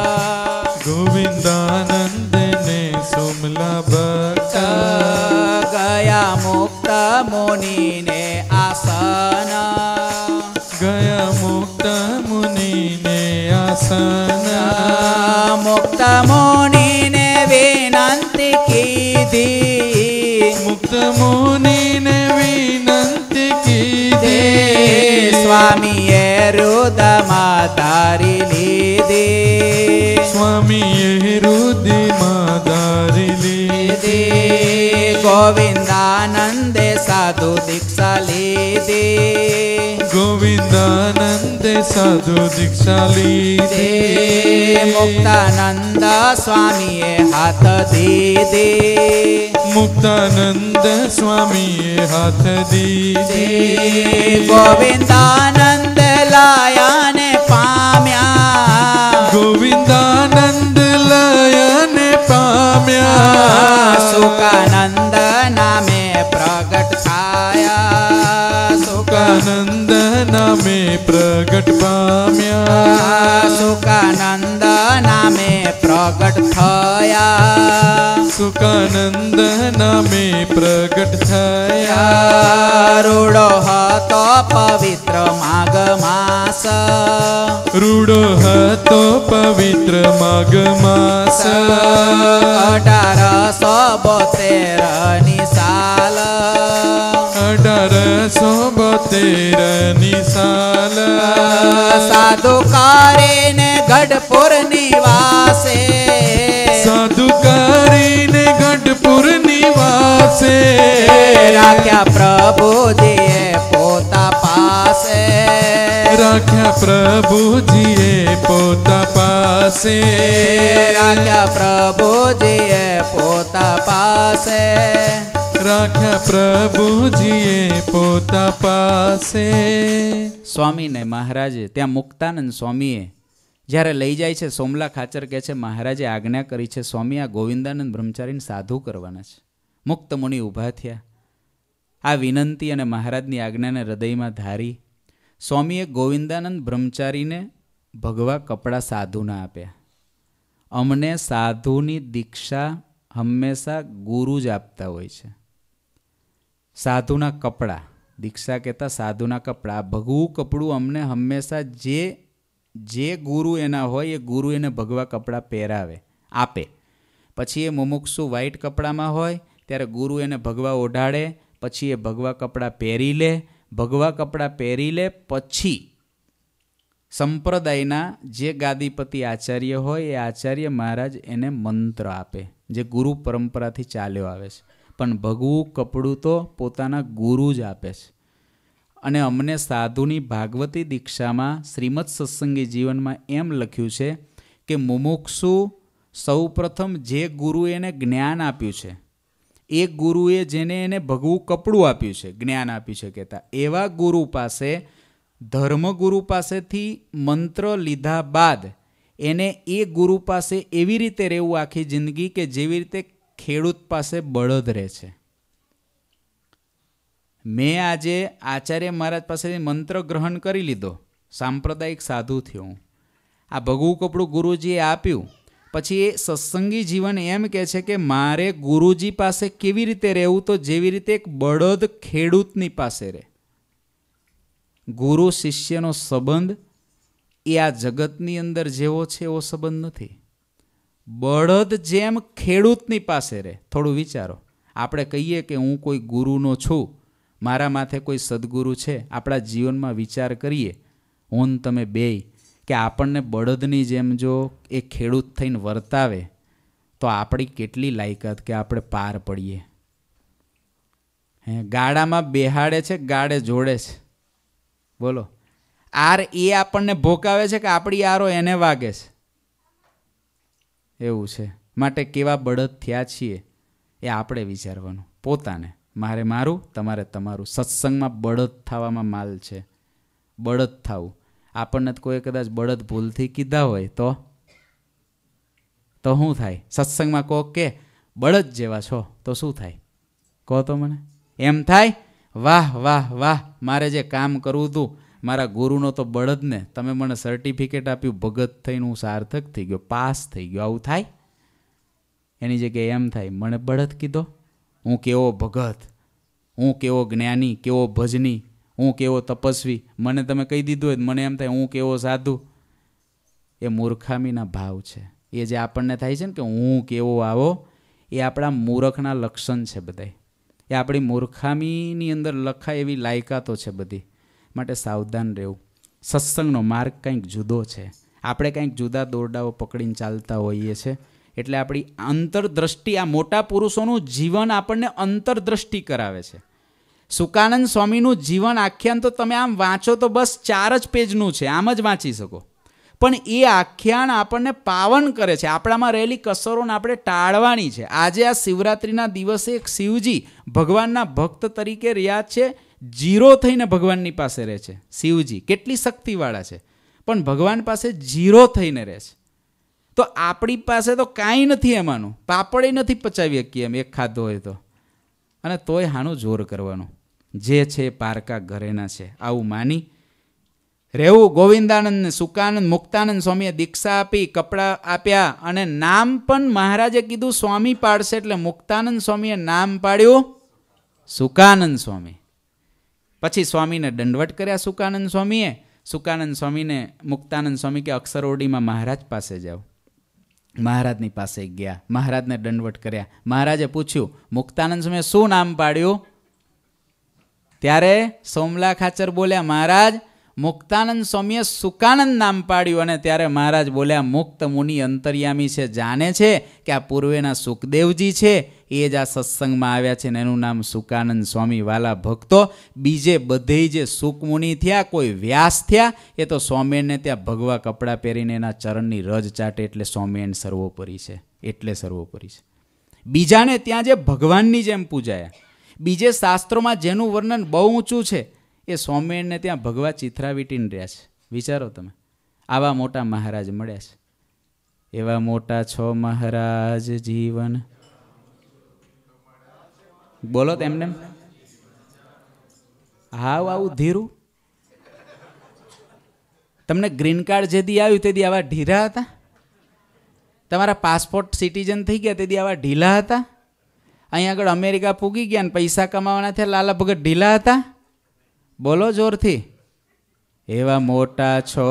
ગોવિંદાનંદને સોમલા ભક્ત, ગયા મુક્ત મુનિને આસન, ગયા મુક્ત મુનિને આસન, મુક્ત મુનિને વિનંતી કીધી, મુક્ત મુનિને વિનંતી કીધી, સ્વામીએ રુદમાં તારી લીધી, સ્વામીએ રુદમાં તારી લીધી, ગોવિંદાનંદે સાધુ દીક્ષા લીધી, ગોવિંદાનંદે સાધુ દીક્ષા લીધી, મુક્તાનંદ સ્વામીએ હાથ દીધી, મુક્તાનંદ સ્વામીએ હાથ દીધી, ગોવિંદાનંદ લાયાને પામ્યા, ગોવિંદાનંદ લયને પામ્યા, સુકાનંદ નામે પ્રગટ થયા, સુકાનંદ નામે પ્રગટ પામ્યા, સુકાનંદ નામે પ્રગટ થયા, સુકાનંદ નામે પ્રગટ થયા, રૂડો હતો પવિત્ર માઘ માસ, રૂડો હતો પવિત્ર માઘ માસ, 1872 સાલ, 1872 સાલ, સાધુ કરીને ગઢપુર નિવાસે, સાધુ કરીને ગઢપુર નિવાસે, રાખ્યા પ્રભુજીએ પોતા પાસે, રાખ્યા પ્રભુજીએ પોતા પાસે, રાખ્યા પ્રભુજીએ પોતા પાસે, રાખ્યા પ્રભુજીએ પોતા પાસે. સ્વામીને મહારાજે ત્યાં મુક્તાનંદ સ્વામીએ જ્યારે લઈ જાય છે, સોમલા ખાચર કહે છે મહારાજે આજ્ઞા કરી છે સ્વામી આ ગોવિંદાનંદ બ્રહ્મચારીને સાધુ કરવાના છે. મુક્ત મુનિ ઊભા થયા. આ વિનંતી અને મહારાજની આજ્ઞાને હૃદયમાં ધારી સ્વામીએ ગોવિંદાનંદ બ્રહ્મચારીને ભગવા કપડાં સાધુના આપ્યા. અમને સાધુની દીક્ષા હંમેશા ગુરુ જ આપતા હોય છે. સાધુના કપડાં, દીક્ષા કહેતા સાધુના કપડાં, આ ભગવું કપડું અમને હંમેશા જે ગુરુ એના હોય એ ગુરુ એને ભગવા કપડાં પહેરાવે, આપે. પછી એ મુમુક્ષુ વ્હાઈટ કપડામાં હોય ત્યારે ગુરુ એને ભગવા ઓઢાડે, પછી એ ભગવા કપડાં પહેરી લે. ભગવા કપડાં પહેરી લે પછી સંપ્રદાયના જે ગાદીપતિ આચાર્ય હોય એ આચાર્ય મહારાજ એને મંત્ર આપે. જે ગુરુ પરંપરાથી ચાલ્યો આવે છે. પણ ભગવું કપડું તો પોતાના ગુરુ જ આપે છે. અને અમને સાધુની ભાગવતી દીક્ષામાં શ્રીમદ સત્સંગી જીવનમાં એમ લખ્યું છે કે મુમુક્ષુ સૌપ્રથમ જે ગુરુએ એને જ્ઞાન આપ્યું છે, એ ગુરુએ જેને એને ભગવું કપડું આપ્યું છે, જ્ઞાન આપ્યું છે કહેતા, એવા ગુરુ પાસે, ધર્મગુરુ પાસેથી મંત્ર લીધા બાદ એને એ ગુરુ પાસે એવી રીતે રહેવું આખી જિંદગી કે જેવી રીતે ખેડૂત પાસે બળદ રહે છે. મેં આજે આચાર્ય મહારાજ પાસેથી મંત્ર ગ્રહણ કરી લીધો, સાંપ્રદાયિક સાધુ થયો હું. આ ભગવું કપડું ગુરુજીએ આપ્યું. પછી એ સત્સંગી જીવન એમ કહે છે કે મારે ગુરુજી પાસે કેવી રીતે રહેવું, તો જેવી રીતે એક બળદ ખેડૂતની પાસે રહે. ગુરુ શિષ્યનો સંબંધ એ આ જગતની અંદર જેવો છે એવો સંબંધ નથી. બળદ જેમ ખેડૂતની પાસે રહે. થોડું વિચારો, આપણે કહીએ કે હું કોઈ ગુરુનો છું, મારા માથે કોઈ સદગુરુ છે. આપણા જીવનમાં વિચાર કરીએ, હું ને તમે બેય, કે આપણને બળદની જેમ જો એ ખેડૂત થઈને વર્તાવે તો આપણી કેટલી લાયકાત કે આપણે પાર પડીએ. ગાડામાં બેહાડે છે, ગાડે જોડે છે. બોલો, આર એ આપણને ભોકાવે છે કે આપણી આરો એને વાગે છે? એવું છે. માટે કેવા બળદ થયા છીએ એ આપણે વિચારવાનું પોતાને. મારે મારું, તમારે તમારું. સત્સંગમાં બળદ થવામાં માલ છે. બળદ થવું. આપણને કોઈ કદાચ બળદ ભૂલથી કીધા હોય તો શું થાય? સત્સંગમાં કહો કે બળદ જેવા છો તો શું થાય? કહો તો મને. એમ થાય, વાહ વાહ વાહ, મારે જે કામ કરવું હતું મારા ગુરુનો તો બળદને, તમે મને સર્ટિફિકેટ આપ્યું, ભગત થઈને હું સાર્થક થઈ ગયો, પાસ થઈ ગયો. આવું થાય? એની જગ્યાએ એમ થાય, મને બળદ કીધો, હું કેવો ભગત, હું કેવો જ્ઞાની, કેવો ભજની, હું કેવો તપસ્વી. મને તમે કહી દીધું હોય મને એમ થાય હું કેવો સાધુ. એ મૂર્ખામીના ભાવ છે. એ જે આપણને થાય છે ને કે હું કેવો આવો, એ આપણા મૂર્ખના લક્ષણ છે બધા. એ આપણી મૂર્ખામીની અંદર લખાય એવી લાયકાતો છે બધી. માટે સાવધાન રહેવું. સત્સંગનો માર્ગ કંઈક જુદો છે. આપણે કંઈક જુદા દોરડાઓ પકડીને ચાલતા હોઈએ છીએ. એટલે આપણી અંતરદ્રષ્ટિ, આ મોટા પુરુષોનું જીવન આપણને અંતરદ્રષ્ટિ કરાવે છે. સુકાનંદ સ્વામીનું જીવન આખ્યાન તો તમે આમ વાંચો તો બસ 4 જ પેજનું છે, આમ જ વાંચી શકો. પણ એ આખ્યાન આપણને પાવન કરે છે. આપણામાં રહેલી કસરોને આપણે ટાળવાની છે. આજે આ શિવરાત્રિના દિવસે એક શિવજી ભગવાનના ભક્ત તરીકે રહ્યા છે, જીરો થઈને ભગવાનની પાસે રહે છે. શિવજી કેટલી શક્તિવાળા છે, પણ ભગવાન પાસે જીરો થઈને રહે છે. તો આપણી પાસે તો કાંઈ નથી એમાંનું, પાપડે નથી પચાવી શકીએ એમ એક ખાધો હોય તો. અને તોય હાનું જોર કરવાનું, જે છે પારકા ઘરેના છે, આવું માની રહેવું. ગોવિંદાનંદ, સુકાનંદ, મુક્તાનંદ સ્વામીએ દીક્ષા આપી, કપડાં આપ્યા, અને નામ પણ મહારાજે કીધું સ્વામી પાડશે, એટલે મુક્તાનંદ સ્વામીએ નામ પાડ્યું સુકાનંદ સ્વામી. પછી સ્વામીને દંડવટ કર્યા સુકાનંદ સ્વામીએ. સુકાનંદ સ્વામીને મુક્તાનંદ સ્વામી કે અક્ષરઓડીમાં મહારાજ પાસે જાઓ. મહારાજની પાસે ગયા, મહારાજને દંડવટ કર્યા. મહારાજે પૂછ્યું મુક્તાનંદ સ્વામીએ શું નામ પાડ્યું? ત્યારે સોમલા ખાચર બોલ્યા, મહારાજ મુક્તાનંદ સ્વામીએ સુકાનંદ નામ પાડ્યું. અને ત્યારે મહારાજ બોલ્યા, મુક્ત મુનિ અંતર્યામી છે, જાણે છે કે આ પૂર્વેના સુખદેવજી છે એ જ આ સત્સંગમાં આવ્યા છે ને એનું નામ સુકાનંદ સ્વામી. વાલા ભક્તો, બીજે બધે જે સુખમુનિ થયા, કોઈ વ્યાસ થયા, એ તો સ્વામિનારાયણને ત્યાં ભગવા કપડાં પહેરીને એના ચરણની રજ ચાટે એટલે સ્વામિનારાયણ સર્વોપરી છે. એટલે સર્વોપરી છે. બીજાને ત્યાં જે ભગવાનની જેમ પૂજાયા, બીજે શાસ્ત્રોમાં જેનું વર્ણન બહુ ઊંચું છે, એ સ્વામિનારાયણને ત્યાં ભગવા ચિત્રા વીટીને રહ્યા છે. વિચારો તમે, આવા મોટા મહારાજ મળ્યા છે. એવા મોટા છો મહારાજ જીવન. બોલો તેમને હાવ આવું ધીરું. તમને ગ્રીન કાર્ડ જેથી આવ્યું તેથી આવા ઢીરા હતા? તમારા પાસપોર્ટ સિટીઝન થઈ ગયા તેથી આવા ઢીલા હતા? અહીંયા આગળ અમેરિકા પૂગી ગયા ને પૈસા કમાવાના થયા, લાલા ભગત ઢીલા હતા? બોલો જોરથી. એવા મોટા છો.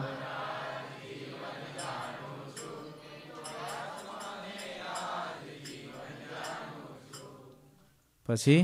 પછી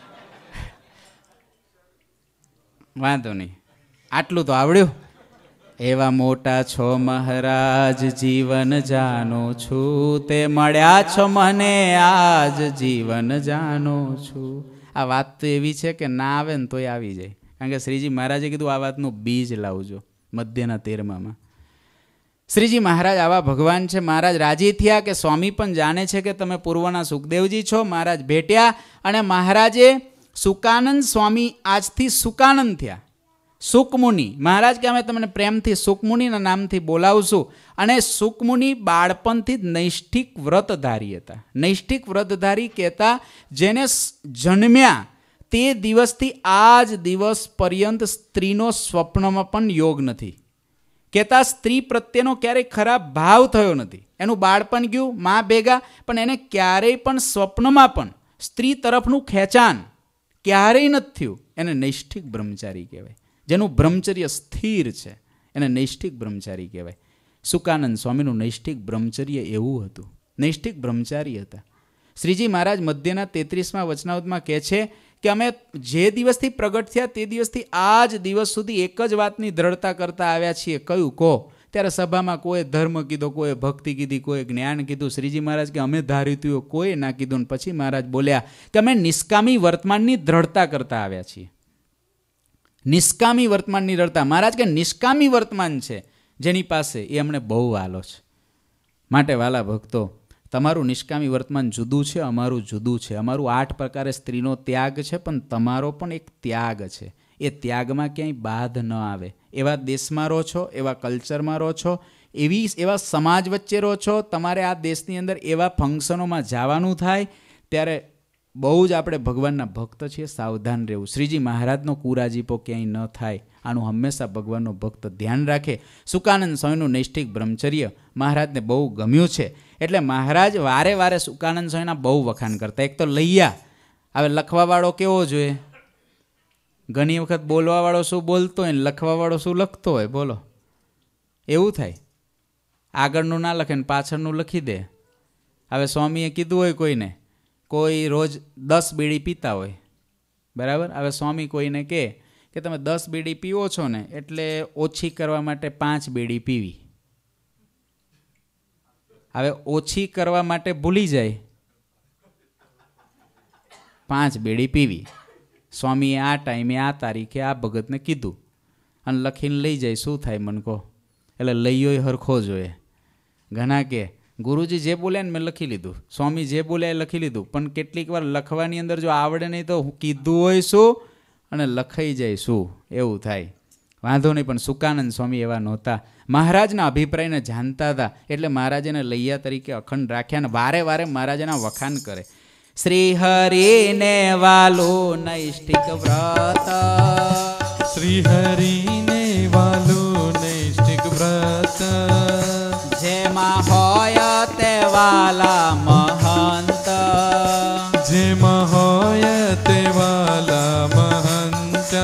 વાંધો નહીં, આટલું તો આવડ્યું. એવા મોટા છો મહારાજ જીવન જાણો છું, તે મળ્યા છો મને આજ જીવન જાણો છું. આ વાત તો એવી છે કે ના આવે ને તોય આવી જાય, કારણ કે શ્રીજી મહારાજે કીધું આ વાતનું બીજ લાવજો. મધ્યના 13માં શ્રીજી મહારાજ આવા ભગવાન છે. મહારાજ રાજી થયા કે સ્વામી પણ જાણે છે કે તમે પૂર્વના સુખદેવજી છો. મહારાજ ભેટ્યા અને મહારાજે સુકાનંદ સ્વામી આજથી સુકાનંદ થયા, સુકમુનિ. મહારાજ કે અમે તમને પ્રેમથી સુકમુનિના નામથી બોલાવશું. અને સુકમુનિ બાળપણથી જ નૈષ્ઠિક વ્રતધારી હતા. નૈષ્ઠિક વ્રતધારી કહેતા જેને જન્મ્યા તે દિવસથી આજ દિવસ પર્યંત સ્ત્રીનો સ્વપ્નમાં પણ યોગ નથી. કહેતા સ્ત્રી પ્રત્યેનો ક્યારેય ખરાબ ભાવ થયો નથી. એનું બાળપણ ગયું મા ભેગા, પણ એને ક્યારેય પણ સ્વપ્નમાં પણ સ્ત્રી તરફનું ખેંચાણ ક્યારેય નથી થયું. એને નૈષ્ઠિક બ્રહ્મચારી કહેવાય. જેનું બ્રહ્મચર્ય સ્થિર છે એને નૈષ્ઠિક બ્રહ્મચારી કહેવાય. સુકાનંદ સ્વામીનું નૈષ્ઠિક બ્રહ્મચર્ય એવું હતું. નૈષ્ઠિક બ્રહ્મચારી હતા. શ્રીજી મહારાજ મધ્યના 33માં વચનાવતમાં કહે છે કે અમે જે દિવસથી પ્રગટ થયા તે દિવસથી આ જ દિવસ સુધી એક જ વાતની દ્રઢતા કરતા આવ્યા છીએ. કયું કહો? ત્યારે સભામાં કોઈ ધર્મ કીધો, કોઈ ભક્તિ કીધી, કોઈ જ્ઞાન કીધું. શ્રીજી મહારાજ કે અમે ધાર્યું કોઈ ના કીધું. પછી મહારાજ બોલ્યા કે અમે નિષ્કામી વર્તમાનની દ્રઢતા કરતા આવ્યા છીએ. નિષ્કામી વર્તમાનની દ્રઢતા. મહારાજ કે નિષ્કામી વર્તમાન છે જેની પાસે એ અમને બહુ વાલો છે. માટે વાલા ભક્તો, તમારું નિષ્કામી વર્તમાન જુદું છે, અમારું જુદું છે. અમારું 8 પ્રકારે સ્ત્રીનો ત્યાગ છે, પણ તમારો પણ એક ત્યાગ છે. એ ત્યાગમાં ક્યાંય બાધ ન આવે. એવા દેશમાં રહો છો, એવા કલ્ચરમાં રહો છો, એવા સમાજ વચ્ચે રહો છો. તમારે આ દેશની અંદર એવા ફંક્શનોમાં જવાનું થાય ત્યારે બહુ જ આપણે ભગવાનના ભક્ત છીએ, સાવધાન રહેવું. શ્રીજી મહારાજનો કુરાજીપો ક્યાંય ન થાય, આનું હંમેશા ભગવાનનો ભક્ત ધ્યાન રાખે. સુકાનંદ સ્વામીનું નૈષ્ઠિક બ્રહ્મચર્ય મહારાજને બહુ ગમ્યું છે. એટલે મહારાજ વારે વારે સુકાનંદ સ્વામીના બહુ વખાણ કરતા. એક તો લૈયા. હવે લખવાવાળો કેવો જોઈએ? ઘણી વખત બોલવાવાળો શું બોલતો હોય ને લખવાવાળો શું લખતો હોય, બોલો. એવું થાય. આગળનું ના લખે ને પાછળનું લખી દે. હવે સ્વામીએ કીધું હોય કોઈને, કોઈ રોજ 10 બીડી પીતા હોય, બરાબર. હવે સ્વામી કોઈને કહે કે તમે 10 બીડી પીવો છો ને એટલે ઓછી કરવા માટે 5 બીડી પીવી. હવે ઓછી કરવા માટે ભૂલી જાય, 5 બીડી પીવી. સ્વામીએ આ ટાઈમે આ તારીખે આ ભગતને કીધું અને લખીને લઈ જાય. શું થાય મને કહો? એટલે લઈયો હરખો જોઈએ. ઘણા કે ગુરુજી જે બોલ્યા ને મેં લખી લીધું, સ્વામી જે બોલ્યા એ લખી લીધું, પણ કેટલીક વાર લખવાની અંદર જો આવડે નહીં તો કીધું હોય શું અને લખાઈ જાય શું, એવું થાય. વાંધો નહીં, પણ સુકાનંદ સ્વામી એવા નહોતા. મહારાજના અભિપ્રાયને જાણતા હતા એટલે મહારાજને લૈયા તરીકે અખંડ રાખ્યા ને વારે વારે મહારાજના વખાણ કરે. શ્રી હરિને વાલું નૈષ્ઠિક વ્રત, શ્રી હરિને વાલું નૈષ્ઠિક વ્રત, જેમાં હોય તે વાલા મહંત, જેમાં હોય તે વાલા મહંત,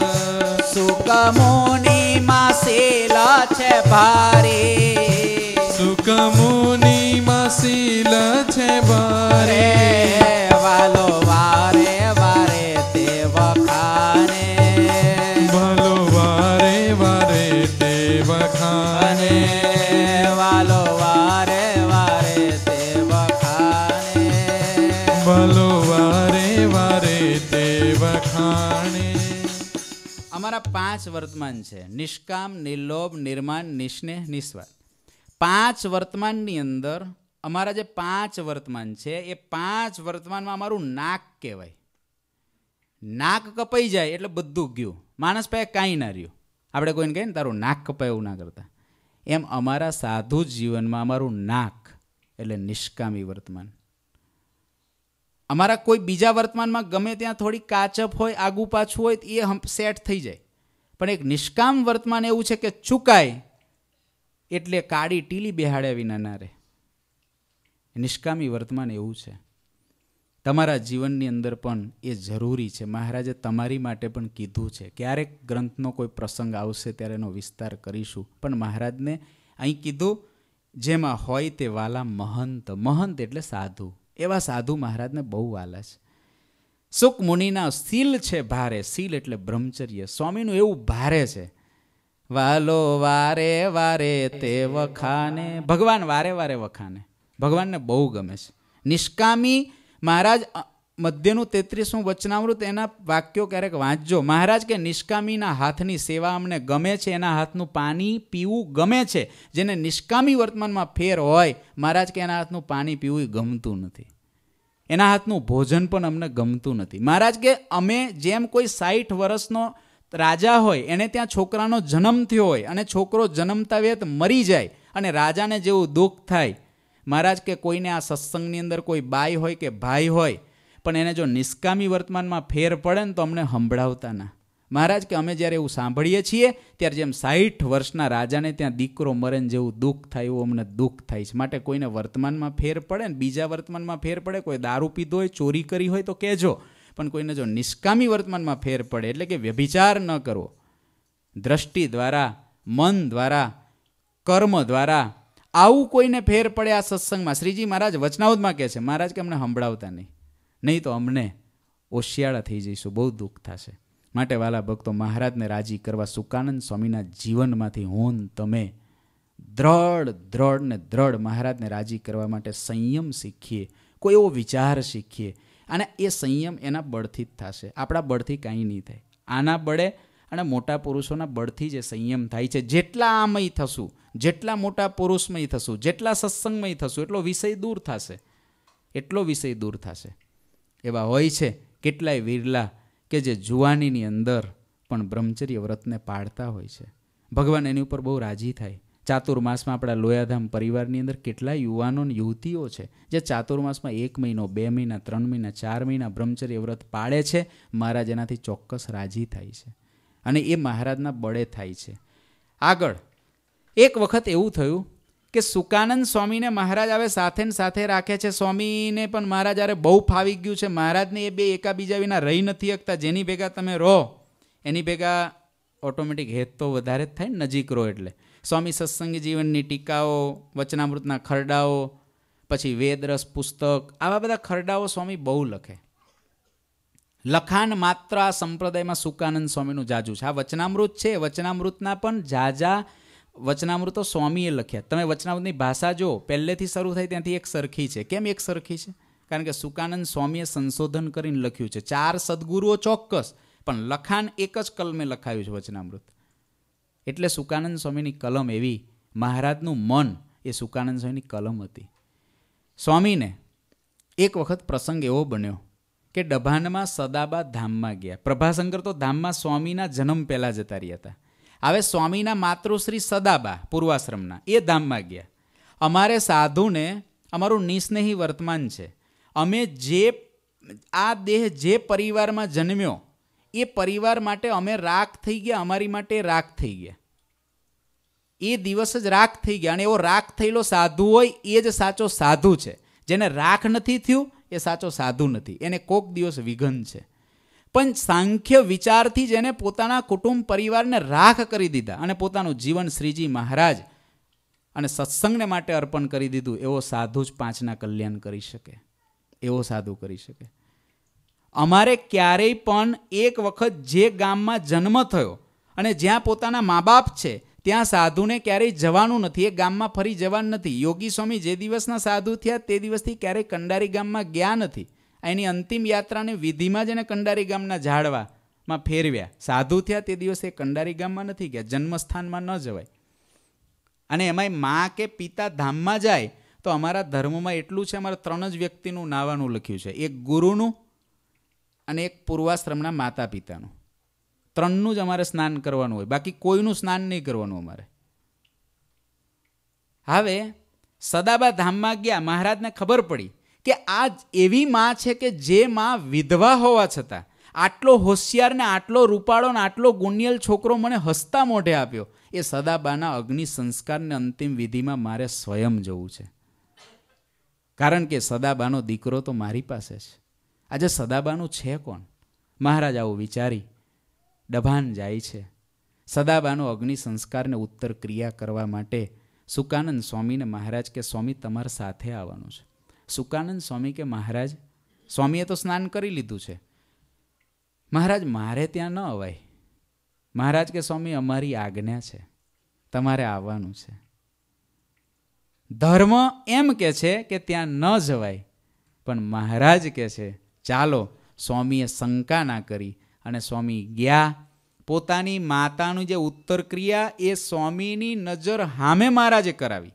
સુકમુનિમાં શીલ છે ભારી, સુકમુનિમાં શીલ છે ભારી, વાલો વારે વારે તે વખાને, ભલો વારે વારે તે વખાને, વાલો વારે વારે તે વખાને, ભલો વારે વારે તે વખાણે. અમારા 5 વર્તમાન છે: નિષ્કામ, નિર્લોભ, નિર્માણ, નિસ્નેહ, નિસ્વાર્થ. 5 વર્તમાનની અંદર અમારા જે 5 વર્તમાન છે એ 5 વર્તમાનમાં અમારું નાક કહેવાય. નાક કપાઈ જાય એટલે બધું ગયું, માણસ પાસે કાંઈ ના રહ્યું. આપણે કોઈને કહીએ ને તારું નાક કપાય એવું ના કરતા. એમ અમારા સાધુ જીવનમાં અમારું નાક એટલે નિષ્કામી વર્તમાન. અમારા કોઈ બીજા વર્તમાનમાં ગમે ત્યાં થોડી કાચપ હોય, આગું પાછું હોય એ સેટ થઈ જાય, પણ એક નિષ્કામ વર્તમાન એવું છે કે ચૂકાય એટલે કાળી ટીલી બેહાડ્યા વિના ના રહે. નિષ્કામી વર્તમાન એવું છે. તમારા જીવનની અંદર પણ એ જરૂરી છે. મહારાજે તમારી માટે પણ કીધું છે. ક્યારેક ગ્રંથનો કોઈ પ્રસંગ આવશે ત્યારે એનો વિસ્તાર કરીશું, પણ મહારાજને અહીં કીધું જેમાં હોય તે વાલા મહંત. મહંત એટલે સાધુ. એવા સાધુ મહારાજને બહુ વાલા છે. સુક મુનિના શીલ છે ભારે. શીલ એટલે બ્રહ્મચર્ય. સ્વામીનું એવું ભારે છે. વાલો વારે વારે તે વખાને. ભગવાન વારે વારે વખાને. ભગવાનને બહુ ગમે છે. નિષ્કામી મહારાજ મધ્યનું 33મું વચનામૃત, એના વાક્યો ક્યારેક વાંચજો. મહારાજ કે નિષ્કામીના હાથની સેવા અમને ગમે છે, એના હાથનું પાણી પીવું ગમે છે. જેને નિષ્કામી વર્તમાનમાં ફેર હોય, મહારાજ કે એના હાથનું પાણી પીવું ગમતું નથી, એના હાથનું ભોજન પણ અમને ગમતું નથી. મહારાજ કે અમે જેમ કોઈ 60 વર્ષનો રાજા હોય, એને ત્યાં છોકરાનો જન્મ થયો હોય અને છોકરો જન્મતા વેત મરી જાય અને રાજાને જેવું દુઃખ થાય, મહારાજ કે કોઈને આ સત્સંગની અંદર કોઈ બાઈ હોય કે ભાઈ હોય, પણ એને જો નિષ્કામી વર્તમાનમાં ફેર પડે ને તો અમને સંભળાવતા ના. મહારાજ કે અમે જ્યારે એવું સાંભળીએ છીએ ત્યારે જેમ 60 વર્ષના રાજાને ત્યાં દીકરો મરે ને જેવું દુઃખ થાય એવું અમને દુઃખ થાય છે. માટે કોઈને વર્તમાનમાં ફેર પડે ને બીજા વર્તમાનમાં ફેર પડે, કોઈ દારૂ પીધો હોય, ચોરી કરી હોય તો કહેજો, પણ કોઈને જો નિષ્કામી વર્તમાનમાં ફેર પડે, એટલે કે વ્યભિચાર ન કરવો, દ્રષ્ટિ દ્વારા, મન દ્વારા, કર્મ દ્વારા, આવું કોઈને ફેર પડે આ સત્સંગમાં, શ્રીજી મહારાજ વચનાવતમાં કહે છે, મહારાજ કે અમને સંભળાવતા નહીં તો અમને ઓશિયાળા થઈ જઈશું, બહુ દુઃખ થશે. માટે વાલા ભક્તો, મહારાજને રાજી કરવા સુકાનંદ સ્વામીના જીવનમાંથી હું તમે દ્રઢ ને દ્રઢ મહારાજને રાજી કરવા માટે સંયમ શીખીએ, કોઈ એવો વિચાર શીખીએ, અને એ સંયમ એના બળથી જ થશે, આપણા બળથી કાંઈ નહીં થાય. આના બળે અને મોટા પુરુષોના બળથી જે સંયમ થાય છે. જેટલા આમય થશું, જેટલા મોટા પુરુષમય થશું, જેટલા સત્સંગમય થશું, એટલો વિષય દૂર થશે, એટલો વિષય દૂર થશે. એવા હોય છે કેટલાય વિરલા કે જે જુવાનીની અંદર પણ બ્રહ્મચર્ય વ્રતને પાળતા હોય છે. ભગવાન એની ઉપર બહુ રાજી થાય. ચાતુર્માસમાં આપણા લોયાધામ પરિવારની અંદર કેટલા યુવાનો અને યુવતીઓ છે જે ચાતુર્માસમાં 1 મહિનો, 2 મહિના, 3 મહિના, 4 મહિના બ્રહ્મચર્ય વ્રત પાળે છે. મહારાજ એનાથી ચોક્કસ રાજી થાય છે અને એ મહારાજના બળે થાય છે. આગળ એક વખત એવું થયું કે સુકાનંદ સ્વામીને મહારાજ આવે સાથે ને સાથે રાખે છે. સ્વામીને પણ મહારાજ અરે બહુ ફાવી ગયું છે. મહારાજને એ બે એકાબીજા વિના રહી નથી શકતા. જેની ભેગા તમે રહો એની ભેગા ઓટોમેટિક હેત તો વધારે જ થાય ને, નજીક રહો એટલે. સ્વામી સત્સંગી જીવનની ટીકાઓ, વચનામૃતના ખરડાઓ, પછી વેદરસ પુસ્તક, આવા બધા ખરડાઓ સ્વામી બહુ લખે. લખાણ માત્ર આ સંપ્રદાયમાં સુકાનંદ સ્વામીનું જાજુ છે. આ વચનામૃત છે, વચનામૃતના પણ જાજા વચનામૃતો સ્વામીએ લખ્યા. તમે વચનામૃતની ભાષા જો પહેલેથી શરૂ થાય ત્યાંથી એક સરખી છે. કેમ એક સરખી છે? કારણ કે સુકાનંદ સ્વામીએ સંશોધન કરીને લખ્યું છે. 4 સદગુરુઓ ચોક્કસ, પણ લખાણ એક જ કલમે લખાયું છે વચનામૃત. એટલે સુકાનંદ સ્વામીની કલમ એવી, મહારાજનું મન એ સુકાનંદ સ્વામીની કલમ હતી. સ્વામીને એક વખત પ્રસંગ એવો બન્યો કે ડભાનમાં સદાબા ધામમાં ગયા. પ્રભાશંકર તો ધામમાં સ્વામીના જન્મ પહેલાં જતા રહ્યા હતા. હવે સ્વામીના માતૃશ્રી સદાબા પૂર્વાશ્રમના એ ધામમાં ગયા. અમારે સાધુને અમારું નિસ્નેહી વર્તમાન છે. અમે જે આ દેહ જે પરિવારમાં જન્મ્યો એ પરિવાર માટે અમે રાખ થઈ ગયા, અમારી માટે રાખ થઈ ગયા. એ દિવસ જ રાખ થઈ ગયા. અને એવો રાખ થયેલો સાધુ હોય એ જ સાચો સાધુ છે. જેને રાખ નથી થયું એ સાચો સાધુ નથી, એને કોક દિવસ વિઘન છે. પણ સાંખ્ય વિચારથી જેને પોતાના કુટુંબ પરિવારને રાખ કરી દીધા અને પોતાનું જીવન શ્રીજી મહારાજ અને સત્સંગને માટે અર્પણ કરી દીધું, એવો સાધુ જ 5ના કલ્યાણ કરી શકે, એવો સાધુ કરી શકે. અમારે ક્યારેય પણ એક વખત જે ગામમાં જન્મ થયો અને જ્યાં પોતાના મા બાપ છે ત્યાં સાધુને ક્યારેય જવાનું નથી, એ ગામમાં ફરી જવાનું નથી. યોગી સ્વામી જે દિવસના સાધુ થયા તે દિવસથી ક્યારેય કંડારી ગામમાં ગયા નથી. એની અંતિમ યાત્રાની વિધિમાં જ એને કંડારી ગામના ઝાડવામાં ફેરવ્યા. સાધુ થયા તે દિવસે કંડારી ગામમાં નથી ગયા, જન્મસ્થાનમાં ન જવાય. અને એમાંય મા કે પિતા ધામમાં જાય તો અમારા ધર્મમાં એટલું છે, અમારે 3 જ વ્યક્તિનું નાવાનું લખ્યું છે, એક ગુરુનું અને એક પૂર્વાશ્રમના માતા પિતાનું. 3નું જ અમારે સ્નાન કરવાનું હોય, બાકી કોઈનું સ્નાન નહીં કરવાનું અમારે. હવે સદાબા ધામમાં ગયા. મહારાજને ખબર પડી કે આ એવી માં છે કે જે માં વિધવા હોવા છતાં આટલો હોશિયાર ને આટલો રૂપાળો ને આટલો ગુણિયલ છોકરો મને હસતા મોઢે આપ્યો. એ સદાબાના અગ્નિ સંસ્કારને અંતિમ વિધિમાં મારે સ્વયં જવું છે, કારણ કે સદાબાનો દીકરો તો મારી પાસે છે. આજે સદાબાનું છે કોણ? મહારાજ આવું વિચારી ડભાન જાય છે. સદાબાનો અગ્નિ સંસ્કારને ઉત્તર ક્રિયા કરવા માટે સુકાનંદ સ્વામીને મહારાજ કે સ્વામી તમારા સાથે આવવાનું છે. સુકાનંદ સ્વામી કે મહારાજ, સ્વામીએ તો સ્નાન કરી લીધું છે, મહારાજ મારે ત્યાં ન અવાય, મહારાજ કે સ્વામી અમારી આજ્ઞા છે, તમારે આવવાનું છે. ધર્મ એમ કે છે કે ત્યાં ન જવાય, પણ મહારાજ કે છે ચાલો. સ્વામીએ શંકા ના કરી અને સ્વામી ગયા. પોતાની માતાનું જે ઉત્તર ક્રિયા એ સ્વામીની નજર સામે મહારાજે કરાવી.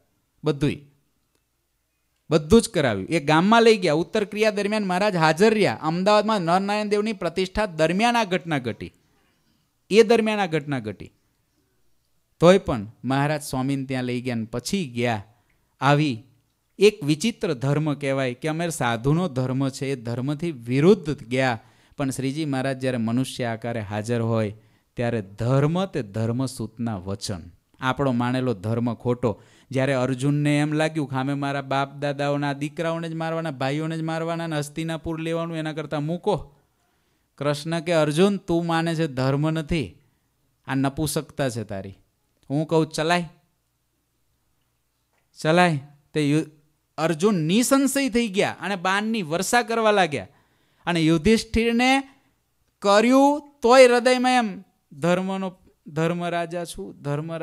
બધું જ કરાવ્યું. એ ગામમાં લઈ ગયા. ઉત્તર ક્રિયા દરમિયાન મહારાજ હાજર રહ્યા. અમદાવાદમાં નરનારાયણ દેવની પ્રતિષ્ઠા દરમિયાન આ ઘટના ઘટી. એ દરમિયાન આ ઘટના ઘટી. તોય પણ મહારાજ સ્વામીને ત્યાં લઈ ગયા. પછી ગયા. આવી એક વિચિત્ર ધર્મ કહેવાય કે અમે સાધુનો ધર્મ છે એ ધર્મથી વિરુદ્ધ ગયા. પણ શ્રીજી મહારાજ જ્યારે મનુષ્ય આકારે હાજર હોય ત્યારે ધર્મ તે ધર્મસૂતના વચન, આપણો માનેલો ધર્મ ખોટો. જ્યારે અર્જુનને એમ લાગ્યું કે અમે મારા બાપ દાદાઓના દીકરાઓને જ મારવાના, ભાઈઓને જ મારવાના ને હસ્તિનાપુર લેવાનું, એના કરતાં મૂકો. કૃષ્ણ કે અર્જુન તું માને છે ધર્મ નથી, આ નપુસકતા છે તારી. હું કહું ચલાય. તે અર્જુન નિસંશય થઈ ગયા અને બાણની વર્ષા કરવા લાગ્યા. અને યુધિષ્ઠિરને કર્યું તોય હૃદયમાં એમ ધર્મરાજા છું,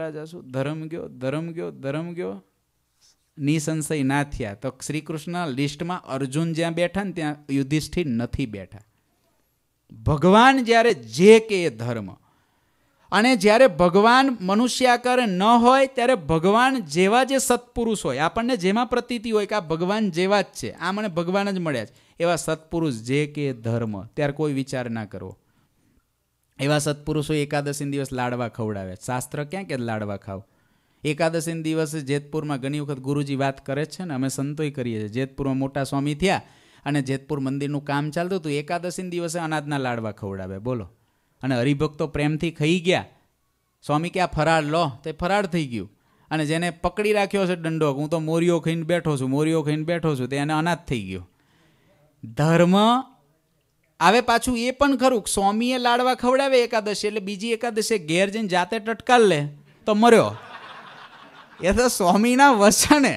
ધર્મ ગયો. નિસંશય ના થયા. તો શ્રી કૃષ્ણ લિસ્ટમાં અર્જુન જ્યાં બેઠા ને ત્યાં યુધિષ્ઠિર નથી બેઠા. ભગવાન જ્યારે જે કે એ ધર્મ, અને જ્યારે ભગવાન મનુષ્ય આકારે ન હોય ત્યારે ભગવાન જેવા જે સત્પુરુષ હોય, આપણને જેમાં પ્રતીતિ હોય કે આ ભગવાન જેવા જ છે, આ મને ભગવાન જ મળ્યા છે, એવા સત્પુરુષ જે કે ધર્મ, ત્યારે કોઈ વિચાર ના કરવો. એવા સત્પુરુષો એકાદશી દિવસ લાડવા ખવડાવે. શાસ્ત્ર ક્યાં કે લાડવા ખાવ. એકાદશી દિવસે જેતપુરમાં ઘણી વખત ગુરુજી વાત કરે છે ને, અમે સંતોય કરીએ છીએ. જેતપુરમાં મોટા સ્વામી થયા અને જેતપુર મંદિરનું કામ ચાલતું હતું. એકાદશી દિવસે અનાજના લાડવા ખવડાવે. બોલો. અને હરિભક્તો પ્રેમથી ખાઈ ગયા. સ્વામી કે આ ફરાળ લો, તે ફરાળ થઈ ગયું. અને જેને પકડી રાખ્યો છે દંડો, હું તો મોરીઓ ખાઈને બેઠો છું, તે એને અનાજ થઈ ગયો. ધર્મ આવે. પાછું એ પણ ખરું, સ્વામીએ લાડવા ખવડાવે એકાદશી, એટલે બીજી એકાદશી ઘેર જઈને જાતે ટટકાલ લે તો મર્યો. એ તો સ્વામીના વચને.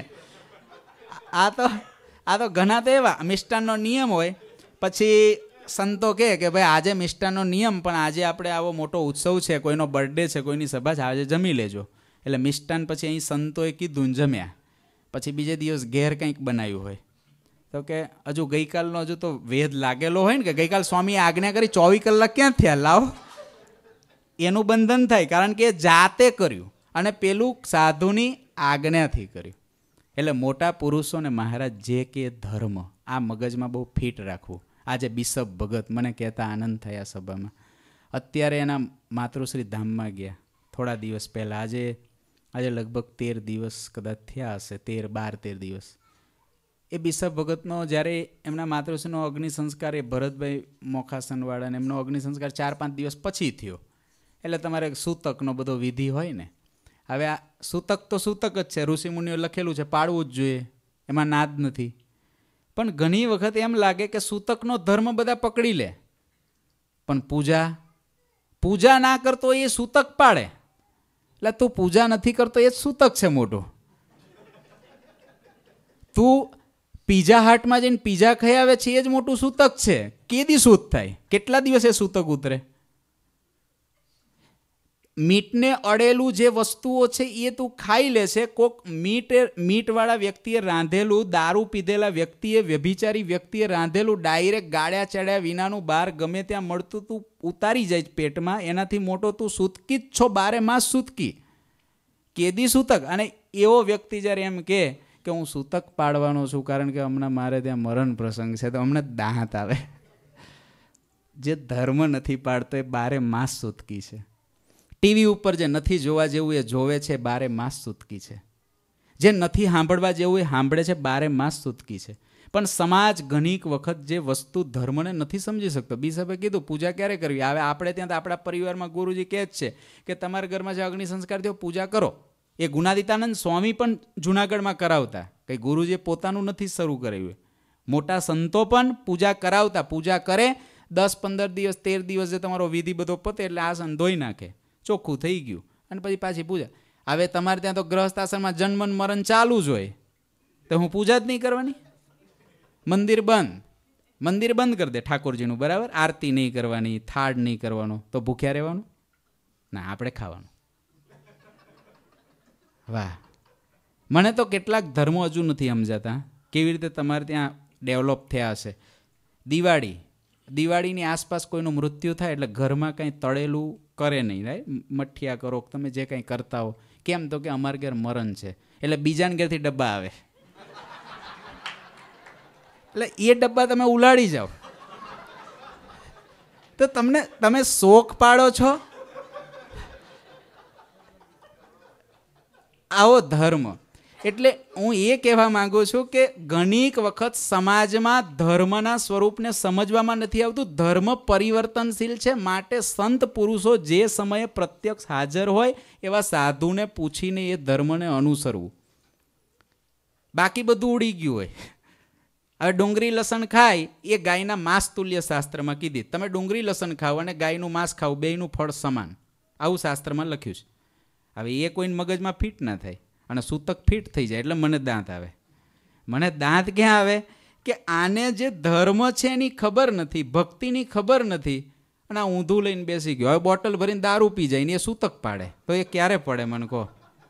આ તો ઘણા તો એવા મિષ્ટાનનો નિયમ હોય. પછી સંતો કહે કે ભાઈ આજે મિષ્ટાનનો નિયમ, પણ આજે આપણે આવો મોટો ઉત્સવ છે, કોઈનો બર્થડે છે, કોઈની સભા છે, આજે જમી લેજો. એટલે મિષ્ટાન પછી અહીં સંતોએ કીધું જમ્યા. પછી બીજે દિવસ ઘેર કંઈક બનાવ્યું હોય તો કે હજુ ગઈકાલનો હજુ તો વેદ લાગેલો હોય ને, કે ગઈકાલ સ્વામીએ આજ્ઞા કરી 24 કલાક ક્યાં થયા, લાવો. એનું બંધન થાય, કારણ કે જાતે કર્યું અને પેલું સાધુની આજ્ઞાથી કર્યું. એટલે મોટા પુરુષોને મહારાજ જે કે ધર્મ, આ મગજમાં બહુ ફિટ રાખવું. આજે બિશપ ભગત મને કહેતા આનંદ થયા સભામાં. અત્યારે એના માતૃશ્રી ધામમાં ગયા થોડા દિવસ પહેલાં. આજે લગભગ 13 દિવસ કદાચ થયા હશે, 13 દિવસ. એ બિશપ ભગતનો જ્યારે એમના માતૃશ્રીનો અગ્નિ સંસ્કાર, એ ભરતભાઈ મોખાસનવાળાને એમનો અગ્નિ સંસ્કાર 4-5 દિવસ પછી થયો. એટલે તમારે સૂતકનો બધો વિધિ હોય ને. હવે આ સૂતક તો સૂતક જ છે, ઋષિમુનિઓ લખેલું છે, પાળવું જ જોઈએ, એમાં નાદ નથી. પણ ઘણી વખત એમ લાગે કે સૂતકનો ધર્મ બધા પકડી લે, પણ પૂજા ના કરતો એ સૂતક પાડે. એટલે તું પૂજા નથી કરતો એ જ સૂતક છે મોટો. તું પીઝા હાટમાં જઈને પીઝા ખાઈ આવે છે એ જ મોટું સૂતક છે. કેદી સૂત થાય, કેટલા દિવસે સૂતક ઉતરે. મીટને અડેલું જે વસ્તુઓ છે એ તું ખાઈ લે છે. કોક મીટવાળા વ્યક્તિએ રાંધેલું, દારૂ પીધેલા વ્યક્તિએ, વ્યભિચારી વ્યક્તિએ રાંધેલું ડાયરેક્ટ ગાળ્યા ચડ્યા વિનાનું બહાર ગમે ત્યાં મળતું તું ઉતારી જાય પેટમાં. એનાથી મોટો તું સૂતકી જ છો, 12 માસ સૂતકી. કેદી સૂતક. અને એવો વ્યક્તિ જ્યારે એમ કે હું સૂતક પાડવાનો છું કારણ કે હમણાં મારે ત્યાં મરણ પ્રસંગ છે, તો હમણાં દાંત આવે. જે ધર્મ નથી પાડતો એ 12 માસ સૂતકી છે. ટીવી ઉપર જે નથી જોવા જેવું એ જોવે છે, 12 માસ સૂતકી છે. જે નથી સાંભળવા જેવું એ સાંભળે છે, 12 માસ સૂતકી છે. પણ સમાજ ઘણીક વખત જે વસ્તુ ધર્મને નથી સમજી શકતો. બિશપે કીધું પૂજા ક્યારે કરવી. હવે આપણે ત્યાં તો આપણા પરિવારમાં ગુરુજી કહે જ છે કે તમારા ઘરમાં જે અગ્નિ સંસ્કાર થયો પૂજા કરો. એ ગુણાદિતાનંદ સ્વામી પણ જુનાગઢમાં કરાવતા. કંઈ ગુરુજીએ પોતાનું નથી શરૂ કરાવ્યું. મોટા સંતો પણ પૂજા કરાવતા. પૂજા કરે 10-15 દિવસ 13 દિવસ જે તમારો વિધિ બધો પતે એટલે આસન ધોઈ નાખે, ચોખ્ખું થઈ ગયું, અને પછી પાછી પૂજા. હવે તમારે ત્યાં તો ગ્રહસ્થ આશ્રમમાં જન્મ મરણ ચાલુ જ હોય, તો હું પૂજા જ નહીં કરવાની. મંદિર બંધ કરી દે ઠાકોરજીનું, બરાબર. આરતી નહીં કરવાની, થાળ નહીં કરવાનો, તો ભૂખ્યા રહેવાનું. ના, આપણે ખાવાનું. વાહ, મને તો કેટલાક ધર્મો હજુ નથી સમજાતા કેવી રીતે તમારે ત્યાં ડેવલપ થયા હશે. દિવાળીની આસપાસ કોઈનું મૃત્યુ થાય એટલે ઘરમાં કંઈ તળેલું કરે નહીં, રાઈટ? મઠિયા કરો, તમે જે કંઈ કરતા હો. કેમ? તો કે અમારે ઘેર મરણ છે, એટલે બીજાને ઘેરથી ડબ્બા આવે, એટલે એ ડબ્બા તમે ઉલાડી જાઓ. તો તમે શોખ પાડો છો. આવો ધર્મ. એટલે હું એ કહેવા માંગુ છું કે ઘણીક વખત સમાજમાં ધર્મના સ્વરૂપને સમજવામાં નથી આવતું. ધર્મ પરિવર્તનશીલ છે, માટે સંત પુરુષો જે સમયે પ્રત્યક્ષ હાજર હોય એવા સાધુને પૂછીને એ ધર્મને અનુસરવું. બાકી બધું ઉડી ગયું હોય. હવે ડુંગળી લસણ ખાય એ ગાયના માંસ તુલ્ય શાસ્ત્રમાં કીધી. તમે ડુંગળી લસણ ખાઓ અને ગાયનું માંસ ખાઓ, બેયનું ફળ સમાન, આવું શાસ્ત્રમાં લખ્યું છે. હવે એ કોઈને મગજમાં ફિટ ના થાય અને સૂતક ફિટ થઈ જાય એટલે મને દાંત આવે. મને દાંત ક્યાં આવે કે આને જે ધર્મ છે એની ખબર નથી, ભક્તિની ખબર નથી, અને આ ઊંધું લઈને બેસી ગયો. હવે બોટલ ભરીને દારૂ પી જાય ને એ સૂતક પાડે, તો એ ક્યારે પડે મને કહો?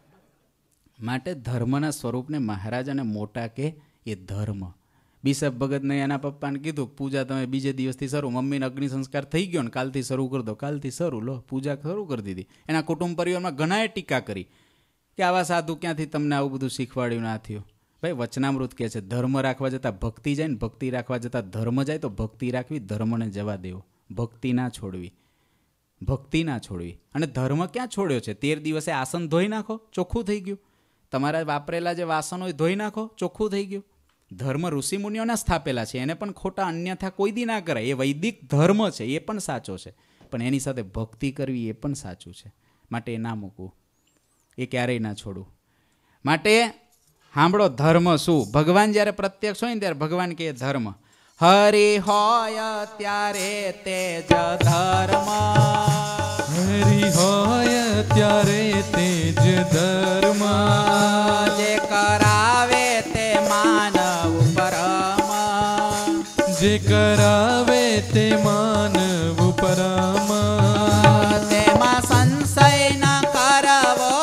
માટે ધર્મના સ્વરૂપને મહારાજ અને મોટા કે એ ધર્મ. બિશપ ભગતને એના પપ્પાને કીધું પૂજા તમે બીજે દિવસથી શરૂ, મમ્મીને અગ્નિ સંસ્કાર થઈ ગયો ને કાલથી શરૂ કરી દો. કાલથી શરૂ, લો પૂજા શરૂ કરી દીધી. એના કુટુંબ પરિવારમાં ઘણાએ ટીકા કરી કે આવા સાધુ ક્યાંથી તમને આવું બધું શીખવાડ્યું ના થયું. ભાઈ વચનામૃત કહે છે ધર્મ રાખવા જતાં ભક્તિ જાય ને ભક્તિ રાખવા જતાં ધર્મ જાય, તો ભક્તિ રાખવી, ધર્મને જવા દેવો. ભક્તિ ના છોડવી, ભક્તિ ના છોડવી. અને ધર્મ ક્યાં છોડ્યો છે? 13 દિવસે આસન ધોઈ નાખો, ચોખ્ખું થઈ ગયું. તમારા વાપરેલા જે વાસણો હોય ધોઈ નાખો, ચોખ્ખું થઈ ગયું. ધર્મ ઋષિમુનિઓના સ્થાપેલા છે, એને પણ ખોટા અન્યથા કોઈ દી ના કરાય. એ વૈદિક ધર્મ છે, એ પણ સાચો છે, પણ એની સાથે ભક્તિ કરવી એ પણ સાચું છે. માટે એ ના મૂકવું, એ ક્યારેય ના છોડવું. માટે સાંભળો ધર્મ શું. ભગવાન જ્યારે પ્રત્યક્ષ હોય ને ત્યારે ભગવાન કહે ધર્મ. હરિ હોય ત્યારે તેજ ધર્મ, હરિ હોય ત્યારે તેજ ધર્મ, જે કરાવે તે માનવ પરમ, જે કરાવે તે માનવ પરમ, તેમાં સંશય ન કરવો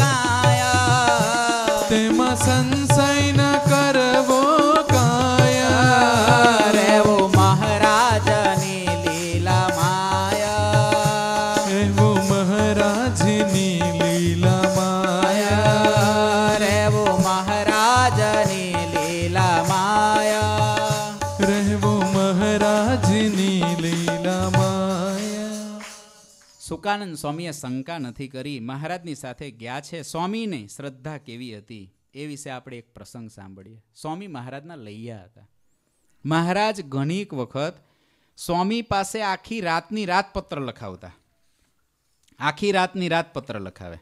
કાયા, તેમાં સંશય ન કરવો કાયા, રહેવું મહારાજની લીલા માયા, રહેવું મહારાજની લીલા માયા, રહેવું મહારાજની લીલા માયા, રહેવું મહારાજની લીલા માયા. સુકાનંદ સ્વામીએ શંકા નથી કરી, મહારાજની સાથે ગયા છે. સ્વામીને શ્રદ્ધા કેવી હતી એ વિશે આપણે એક પ્રસંગ સાંભળીએ. સ્વામી મહારાજના લૈયા હતા. મહારાજ ઘણીક વખત સ્વામી પાસે આખી રાતની રાત પત્ર લખાવતા. આખી રાતની રાત પત્ર લખાવે.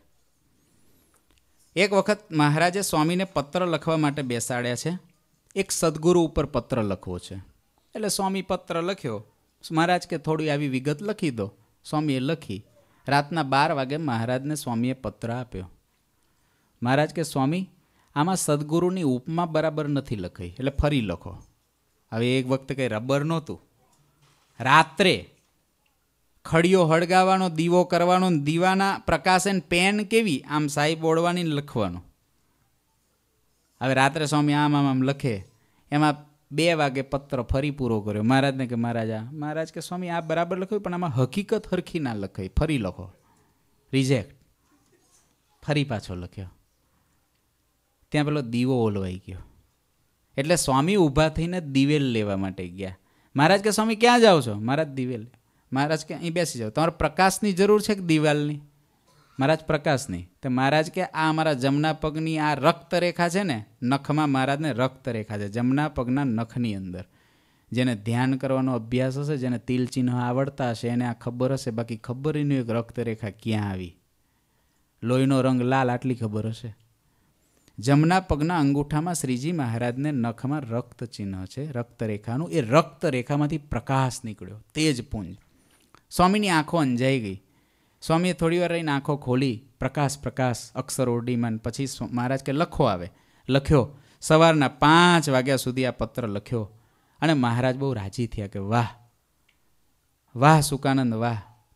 એક વખત મહારાજે સ્વામીને પત્ર લખવા માટે બેસાડ્યા છે. એક સદગુરુ ઉપર પત્ર લખવો છે. એટલે સ્વામી પત્ર લખ્યો. મહારાજ કે થોડી આવી વિગત લખી દો. સ્વામીએ લખી. રાતના 12 વાગે મહારાજને સ્વામીએ પત્ર આપ્યો. મહારાજ કે સ્વામી આમાં સદગુરુની ઉપમા બરાબર નથી લખાઈ, એટલે ફરી લખો. હવે એક વખતે કંઈ રબર નહોતું. રાત્રે ખડીયો હળગાવાનો, દીવો કરવાનો, દીવાના પ્રકાશન પેન કેવી આમ સાહેબ ઓળવાની લખવાનું. હવે રાત્રે સ્વામી આમ આમ આમ લખે. એમાં 2 વાગે પત્ર ફરી પૂરો કર્યો. મહારાજને કે મહારાજ કે સ્વામી આ બરાબર લખ્યું, પણ આમાં હકીકત હરખી ના લખાઈ, ફરી લખો. રિજેક્ટ. ફરી પાછો લખ્યો. ત્યાં પેલો દીવો ઓલવાઈ ગયો. એટલે સ્વામી ઊભા થઈને દિવેલ લેવા માટે ગયા. મહારાજ કે સ્વામી ક્યાં જાઓ છો? મહારાજ દિવેલ. મહારાજ કે અહીં બેસી જાઓ. તમારે પ્રકાશની જરૂર છે કે દિવાલની? મહારાજ પ્રકાશની. તો મહારાજ કે આ અમારા જમણા પગની આ રક્તરેખા છે ને, નખમાં મહારાજને રક્તરેખા છે, જમણા પગના નખની અંદર. જેને ધ્યાન કરવાનો અભ્યાસ હશે, જેને તિલ ચિહ્ન આવડતા હશે એને આ ખબર હશે. બાકી ખબર નહીં એક રક્તરેખા ક્યાં આવી. લોહીનો રંગ લાલ આટલી ખબર હશે. જમણા પગના અંગૂઠામાં શ્રીજી મહારાજને નખમાં રક્ત ચિહ્ન છે, રક્તરેખાનું. એ રક્તરેખામાંથી પ્રકાશ નીકળ્યો, તેજપુંજ. સ્વામીની આંખો અંજાઈ ગઈ. સ્વામીએ થોડી વાર રહીને આંખો ખોલી. પ્રકાશ પ્રકાશ અક્ષર ઓરડીમાં. પછી મહારાજ કે લખો. આવે લખ્યો. સવારના 5 વાગ્યા સુધી આ પત્ર લખ્યો. અને મહારાજ બહુ રાજી થયા કે વાહ વાહ સુકાનંદ વાહ,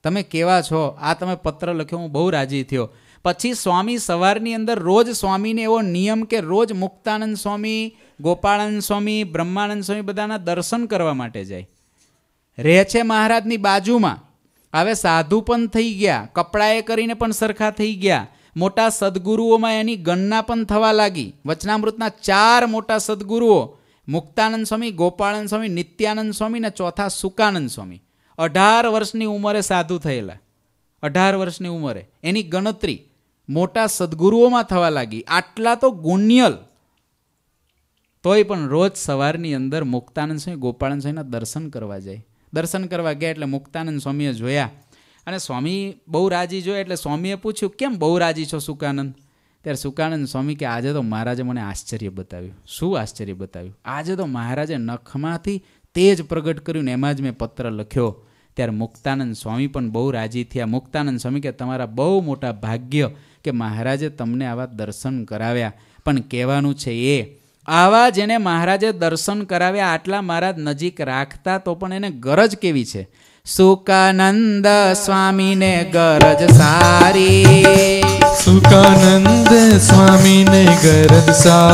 તમે કેવા છો, આ તમે પત્ર લખ્યો, હું બહુ રાજી થયો. પછી સ્વામી સવારની અંદર રોજ સ્વામીને એવો નિયમ કે રોજ મુક્તાનંદ સ્વામી, ગોપાળાનંદ સ્વામી, બ્રહ્માનંદ સ્વામી બધાના દર્શન કરવા માટે જાય. રહે છે મહારાજની બાજુમાં. હવે સાધુ પણ થઈ ગયા, કપડાએ કરીને પણ સરખા થઈ ગયા, મોટા સદગુરુઓમાં એની ગણના પણ થવા લાગી. વચનામૃતના 4 મોટા સદગુરુઓ, મુક્તાનંદ સ્વામી, ગોપાળાનંદ સ્વામી, નિત્યાનંદ સ્વામી ને ચોથા સુકાનંદ સ્વામી, 18 વર્ષની ઉંમરે સાધુ થયેલા. 18 વર્ષની ઉંમરે એની ગણતરી મોટા સદગુરુઓમાં થવા લાગી. આટલા તો ગુણ્યલ. તોય પણ રોજ સવારની અંદર મુક્તાનંદ સ્વામી, ગોપાળાનંદ સ્વામીના દર્શન કરવા જાય. દર્શન કરવા ગયા એટલે મુક્તાનંદ સ્વામીએ જોયા અને સ્વામી બહુ રાજી જોયા. એટલે સ્વામીએ પૂછ્યું, કેમ બહુ રાજી છો સુકાનંદ? ત્યારે સુકાનંદ સ્વામી કે આજે તો મહારાજે મને આશ્ચર્ય બતાવ્યું. શું આશ્ચર્ય બતાવ્યું? આજે તો મહારાજે નખમાંથી તેજ પ્રગટ કર્યું ને એમાં જ મેં પત્ર લખ્યો. ત્યારે મુક્તાનંદ સ્વામી પણ બહુ રાજી થયા. મુક્તાનંદ સ્વામી કે તમારા બહુ મોટા ભાગ્ય કે મહારાજે તમને આવા દર્શન કરાવ્યા. પણ કહેવાનું છે એ, આવા જેને મહારાજે દર્શન કરાવ્યા આટલા મહારાજ નજીક રાખતા તો પણ એને ગરજ કેવી છે. સુકાનંદ સ્વામીને ગરજ સારી, સુકાનંદ સ્વામીને ગરજ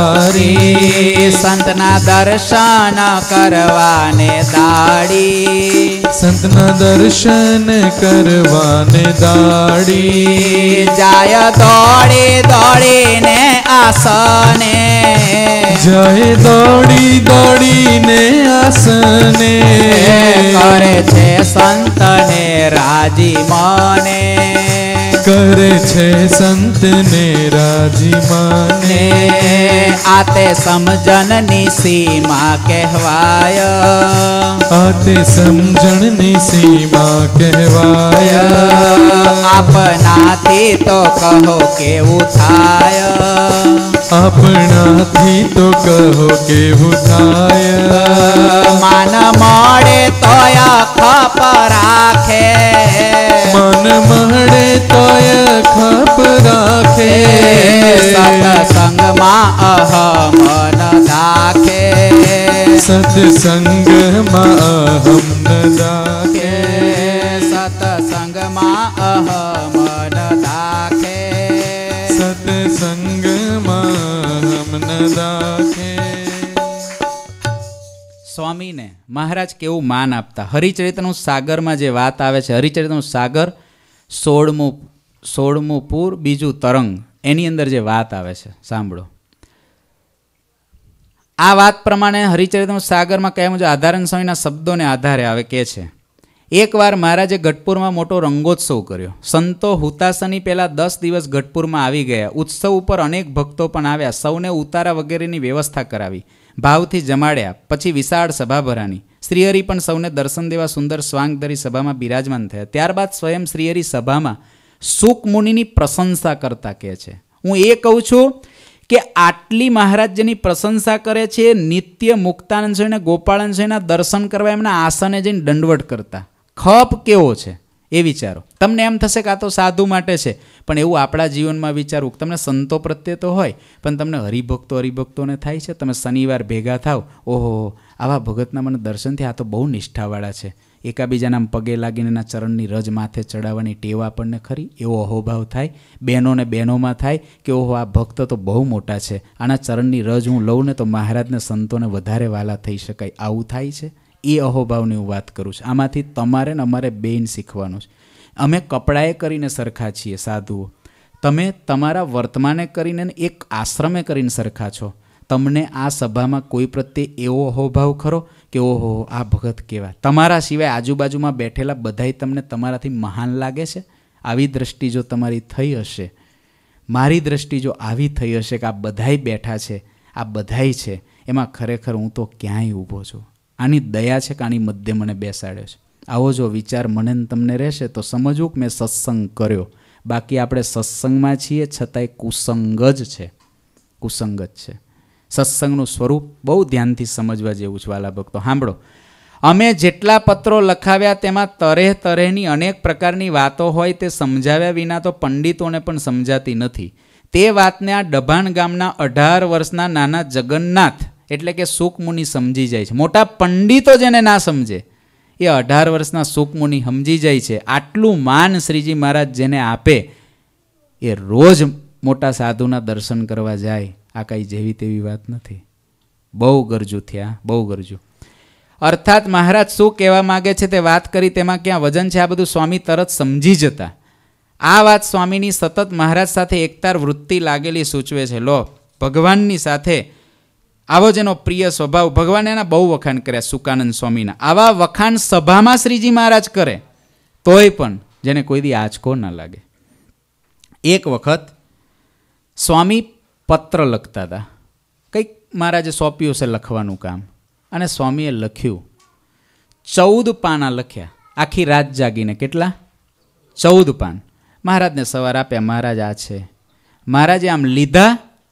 સારી, સંતના દર્શન કરવાને દાડી, સંતના દર્શન કરવાને દાડી, જાય દોડી દોડીને આસને, જાય દોડી દોડીને આસને, કરે છે સંતને રાજી મને, કરે છે સંતને રાજી માને, આતે સમજણની સીમા કહેવાય, આતે સમજણની સીમા કહેવાય, આપનાથી તો કહો કેવું થાય, આપણાથી તો કહો કેવું થાય, માન મળે તોય ખપ રાખે, મન મળે તોય ખપ રાખે, સત્સંગમાં અહમ ન રાખે, સત્સંગમાં અહમ ન રાખે, સત્સંગમાં અહમ ન રાખે, સત્સંગમાં અહમ ન રાખે. સ્વામીને મહારાજ કેવું માન આપતા. હરિચરિતનું સાગરમાં જે વાત આવે છે, હરિચરિતનું સાગર 16મું પૂર 2જું તરંગ, એની અંદર જે વાત આવે છે સાંભળો. આ વાત પ્રમાણે હરિચરિતનું સાગરમાં કયા મુજબ આધારાનંદ સ્વામીના શબ્દોને આધારે આવે કે છે, એકવાર મહારાજે ગઢપુરમાં મોટો રંગોત્સવ કર્યો. સંતો હુતાસની પહેલાં 10 દિવસ ગઢપુરમાં આવી ગયા. ઉત્સવ ઉપર અનેક ભક્તો પણ આવ્યા. સૌને ઉતારા વગેરેની વ્યવસ્થા કરાવી, ભાવથી જમાડ્યા. પછી વિશાળ સભા ભરાની. શ્રીહરિ પણ સૌને દર્શન દેવા સુંદર સ્વાંગ ધરી સભામાં બિરાજમાન થયા. ત્યારબાદ સ્વયં શ્રીહરિ સભામાં સુક મુનિની પ્રશંસા કરતા કહે છે, હું એ કહું છું કે આટલી મહારાજ જેની પ્રશંસા કરે છે, નિત્ય મુક્તાનંદ સ્વામીને ગોપાળાનંદ સ્વામીના દર્શન કરવા એમના આસને જઈને દંડવટ કરતા. ખપ કેવો છે એ વિચારો. તમને એમ થશે કે આ તો સાધુ માટે છે, પણ એવું આપણા જીવનમાં વિચારવું. તમને સંતો પ્રત્યે તો હોય, પણ તમને હરિભક્તોને થાય છે. તમે શનિવાર ભેગા થાવ, ઓહો આવા ભગતના મને દર્શન થયા, આ તો બહુ નિષ્ઠાવાળા છે. એકાબીજાના પગે લાગીને એના ચરણની રજ માથે ચડાવવાની ટેવ આપણને ખરી, એવો અહોભાવ થાય. બહેનોને બહેનોમાં થાય કે ઓહો આ ભક્ત તો બહુ મોટા છે, આના ચરણની રજ હું લઉં ને તો મહારાજને સંતોને વધારે વાલા થઈ શકાય. આવું થાય છે. એ અહોભાવની હું વાત કરું છું. આમાંથી તમારે ને અમારે બેન શીખવાનું છે. અમે કપડાએ કરીને સરખા છીએ સાધુઓ, તમે તમારા વર્તમાને કરીને એક આશ્રમે કરીને સરખા છો. તમને આ સભામાં કોઈ પ્રત્યે એવો અહોભાવ ખરો કે ઓહો આ ભગત કેવા? તમારા સિવાય આજુબાજુમાં બેઠેલા બધાય તમને તમારાથી મહાન લાગે છે? આવી દ્રષ્ટિ જો તમારી થઈ હશે, મારી દ્રષ્ટિ જો આવી થઈ હશે કે આ બધાય બેઠા છે, આ બધાય છે, એમાં ખરેખર હું તો ક્યાંય ઊભો છું. આની દયા છે કે આની મધ્ય મને બેસાડ્યો છે. આવો જો વિચાર મને તમને રહેશે તો સમજવું કે મેં સત્સંગ કર્યો. બાકી આપણે સત્સંગમાં છીએ છતાંય કુસંગ જ છે, કુસંગ જ છે. સત્સંગનું સ્વરૂપ બહુ ધ્યાનથી સમજવા જેવું છે વાલા ભક્તો. સાંભળો, અમે જેટલા પત્રો લખાવ્યા તેમાં તરેહ તરેહની અનેક પ્રકારની વાતો હોય તે સમજાવ્યા વિના તો પંડિતોને પણ સમજાતી નથી. તે વાતને આ ડભાણ ગામના 18 વર્ષના નાના જગન્નાથ એટલે કે સુક મુનિ સમજી જાય છે. મોટા પંડિતો જેને ના સમજે એ 18 વર્ષના સુકમુનિ સમજી જાય છે આટલું માન શ્રીજી મહારાજ જેને આપે એ રોજ મોટા સાધુના દર્શન કરવા જાય. આ કાંઈ જેવી તેવી વાત નથી. બહુ ગરજુ થયા, બહુ ગરજુ. અર્થાત મહારાજ શું કહેવા માગે છે તે વાત કરી, તેમાં ક્યાં વજન છે આ બધું સ્વામી તરત સમજી જતા. આ વાત સ્વામીની સતત મહારાજ સાથે એકતાર વૃત્તિ લાગેલી સૂચવે છે. લો, ભગવાનની સાથે આવો જેનો પ્રિય સ્વભાવ, ભગવાને એના બહુ વખાણ કર્યા સુકાનંદ સ્વામીના. આવા વખાણ સભામાં શ્રીજી મહારાજ કરે તોય પણ જેને કોઈ દી આંચકો ના લાગે. એક વખત સ્વામી પત્ર લખતા હતા, કંઈક મહારાજે સોંપ્યું હશે લખવાનું કામ, અને સ્વામીએ લખ્યું. 14 પાના લખ્યા આખી રાત જાગીને. કેટલા? 14 પાન. મહારાજને સવાર આપ્યા, મહારાજ આ છે. મહારાજે આમ લીધા,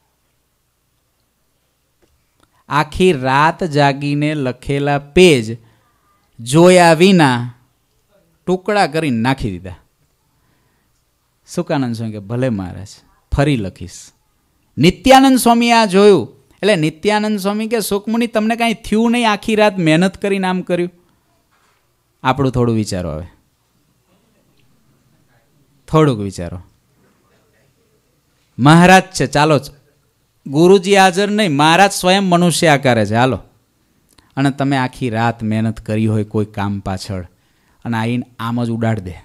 આખી રાત જાગીને લખેલા પેજ જોયા વિના ટુકડા કરીને નાખી દીધા. સુકાનંદ સ્વામી કે ભલે મહારાજ, ફરી લખીશ. નિત્યાનંદ સ્વામી આ જોયું એટલે નિત્યાનંદ સ્વામી કે સુકમુનિ તમને કાંઈ થયું નહીં, આખી રાત મહેનત કરીને આમ કર્યું. આપણું થોડું વિચારો, હવે થોડુંક વિચારો. મહારાજ છે, ચાલો ગુરુજી હાજર નહીં, મહારાજ સ્વયં મનુષ્ય આકારે છે, હાલો. અને તમે આખી રાત મહેનત કરી હોય કોઈ કામ પાછળ અને આવીને આમ જ ઉડાડ દે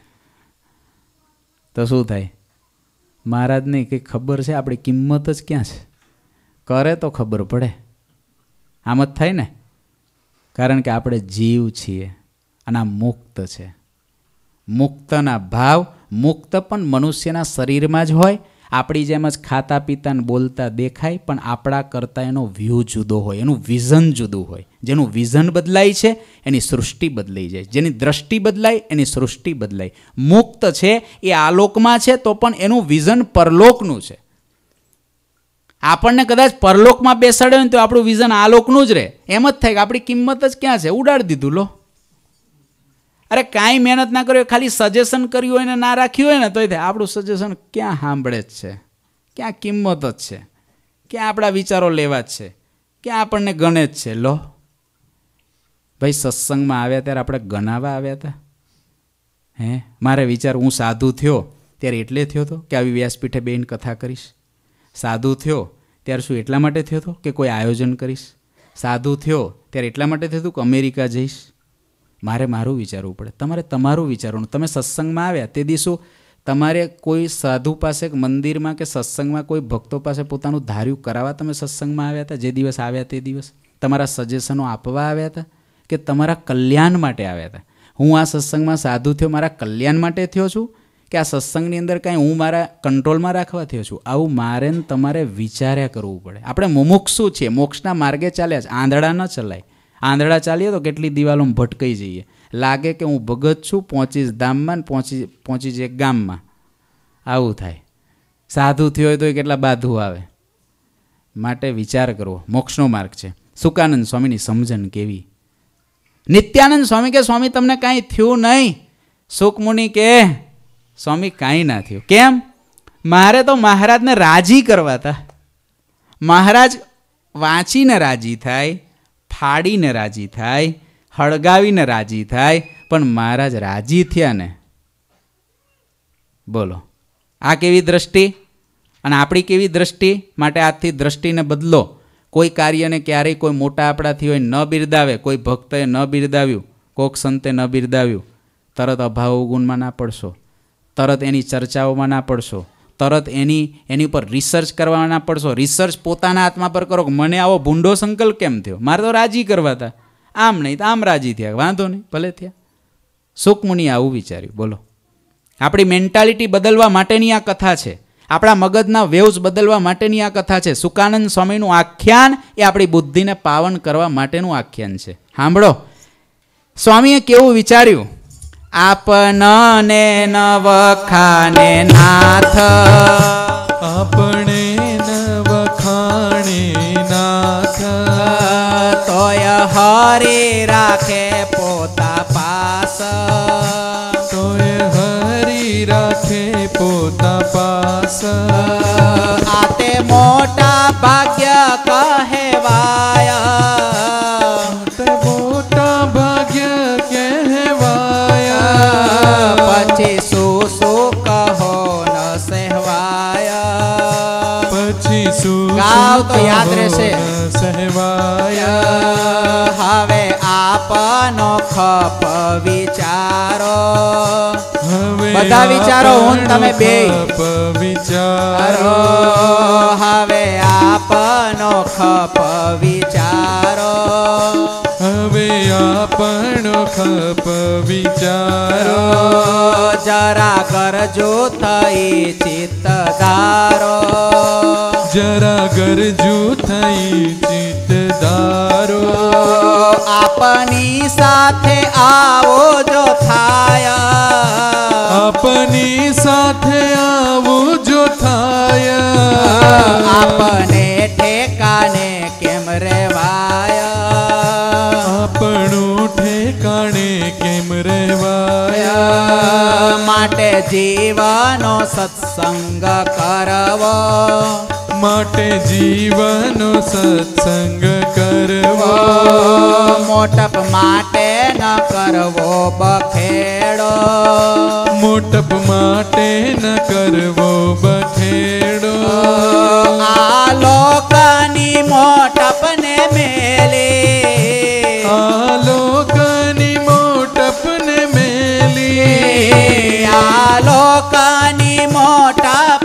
તો શું થાય? મહારાજને કંઈ ખબર છે આપણી કિંમત જ ક્યાં છે? કરે તો ખબર પડે. આમ જ થાય ને, કારણ કે આપણે જીવ છીએ અને આ મુક્ત છે. મુક્તના ભાવ, મુક્ત પણ મનુષ્યના શરીરમાં જ હોય. આપણી જેમ જ ખાતા પીતા ને બોલતા દેખાય, પણ આપણા કરતાં એનો વ્યૂ જુદો હોય, એનું વિઝન જુદું હોય. જેનું વિઝન બદલાય છે એની સૃષ્ટિ બદલાઈ જાય, જેની દ્રષ્ટિ બદલાય એની સૃષ્ટિ બદલાય. મુક્ત છે એ આલોકમાં છે તો પણ એનું વિઝન પરલોકનું છે. આપણને કદાચ પરલોકમાં બેસાડે હોય તો આપણું વિઝન આલોકનું જ રહે. એમ જ થાય કે આપણી કિંમત જ ક્યાં છે, ઉડાડી દીધું. લો, અરે કાંઈ મહેનત ના કર્યો, ખાલી સજેશન કર્યું હોય ને ના રાખ્યું હોય ને તોય થાય આપણું સજેશન ક્યાં સાંભળે જ છે, ક્યાં કિંમત જ છે, ક્યાં આપણા વિચારો લેવા જ છે, ક્યાં આપણને ગણે જ છે. લો ભાઈ, સત્સંગમાં આવ્યા ત્યારે આપણે ગણાવા આવ્યા હતા? હે, મારે વિચાર, હું સાધુ થયો ત્યારે એટલે થયો હતો કે આવી વ્યાસપીઠે બેન કથા કરીશ. સાધુ થયો ત્યારે શું એટલા માટે થયો હતો કે કોઈ આયોજન કરીશ? સાધુ થયો ત્યારે એટલા માટે થયું હતું કે અમેરિકા જઈશ? મારે મારું વિચારવું પડે, તમારે તમારું વિચારવાનું. તમે સત્સંગમાં આવ્યા તે દિવસો તમારે કોઈ સાધુ પાસે મંદિરમાં કે સત્સંગમાં કોઈ ભક્તો પાસે પોતાનું ધાર્યું કરાવવા તમે સત્સંગમાં આવ્યા હતા? જે દિવસ આવ્યા તે દિવસ તમારા સજેશનો આપવા આવ્યા હતા કે તમારા કલ્યાણ માટે આવ્યા હતા? હું આ સત્સંગમાં સાધુ થયો મારા કલ્યાણ માટે થયો છું કે આ સત્સંગની અંદર કાંઈ હું મારા કંટ્રોલમાં રાખવા થયો છું? આવું મારે ને તમારે વિચાર્યા કરવું પડે. આપણે મુમુક્ષુ છીએ, મોક્ષના માર્ગે ચાલ્યા છે, આંધળા ન ચલાય. આંધળા ચાલીએ તો કેટલી દિવાલોમાં ભટકાઈ જઈએ. લાગે કે હું ભગત છું, પહોંચીશ ધામમાં ને પહોંચી જઈએ ગામમાં. આવું થાય. સાધુ થયો હોય તો કેટલા બાધુ આવે. માટે વિચાર કરવો, મોક્ષનો માર્ગ છે. સુકાનંદ સ્વામીની સમજણ કેવી! નિત્યાનંદ સ્વામી કે સ્વામી તમને કાંઈ થયું નહીં. સુકમુનિ કે સ્વામી કાંઈ ના થયું. કેમ? મારે તો મહારાજને રાજી કરવા હતા. મહારાજ વાંચીને રાજી થાય, ફાડીને રાજી થાય, હળગાવીને રાજી થાય, પણ મહારાજ રાજી થયા ને. બોલો, આ કેવી દ્રષ્ટિ અને આપણી કેવી દ્રષ્ટિ? માટે આજથી દ્રષ્ટિને બદલો. કોઈ કાર્યને ક્યારેય કોઈ મોટા આપણાથી હોય ન બિરદાવે, કોઈ ભક્તએ ન બિરદાવ્યું, કોક સંતે ન બિરદાવ્યું, તરત અભાવ ગુણમાં ના પડશો, તરત એની ચર્ચાઓમાં ના પડશો, તરત એની ઉપર રિસર્ચ કરવા ના પડશો. રિસર્ચ પોતાના આત્મા પર કરો કે મને આવો ભૂંડો સંકલ્પ કેમ થયો, મારે તો રાજી કરવા હતા, આમ નહીં તો આમ રાજી થયા, વાંધો નહીં ભલે થયા. સુકમુનિ આવું વિચાર્યું. બોલો, આપણી મેન્ટાલિટી બદલવા માટેની આ કથા છે. આપણા મગજના વેવ્સ બદલવા માટેની આ કથા છે. સુકાનંદ સ્વામીનું આખ્યાન એ આપણી બુદ્ધિને પાવન કરવા માટેનું આખ્યાન છે. સાંભળો, સ્વામીએ કેવું વિચાર્યું. આપને ન વખાણે નાથ, આપણે ન વખાણે નાથ, તોય હરે રાખે પોતા પાસ, તોય હરી રાખે પોતા પાસ. આતે મોટા ભાગ્ય કહેવાય, તે મોટા ભાગ્ય કહેવાય. યાદ રહેશે. સહેવાય હવે આપનો ખપ વિચારો. બધા વિચારો હું તમે બે વિચારો. હવે આપનો ખપ વિચારો. હવે આપણો ખપ વિચારો. જરા ગરજો થઈ ચિત્ત ધારો. જરા ગરજુ થઈ ચિત્ત ધારો. આપની સાથે આવો જો થાય. આપની સાથે આવું જો થાય. આપને ઠેકાને કેમ રેવાય. આપણું ઠેકાણે કેમ રહેવાય. માટે જીવનો સત્સંગ કરવો. માટે જીવનો સત્સંગ કરવો. મોટપ માટે ન કરવો બખેડો. મોટપ માટે ન કરવો બખેડો. આ લોકની મોટપને મેલી. આ લોકની મોટપને મેલી. આ લોકની મોટપ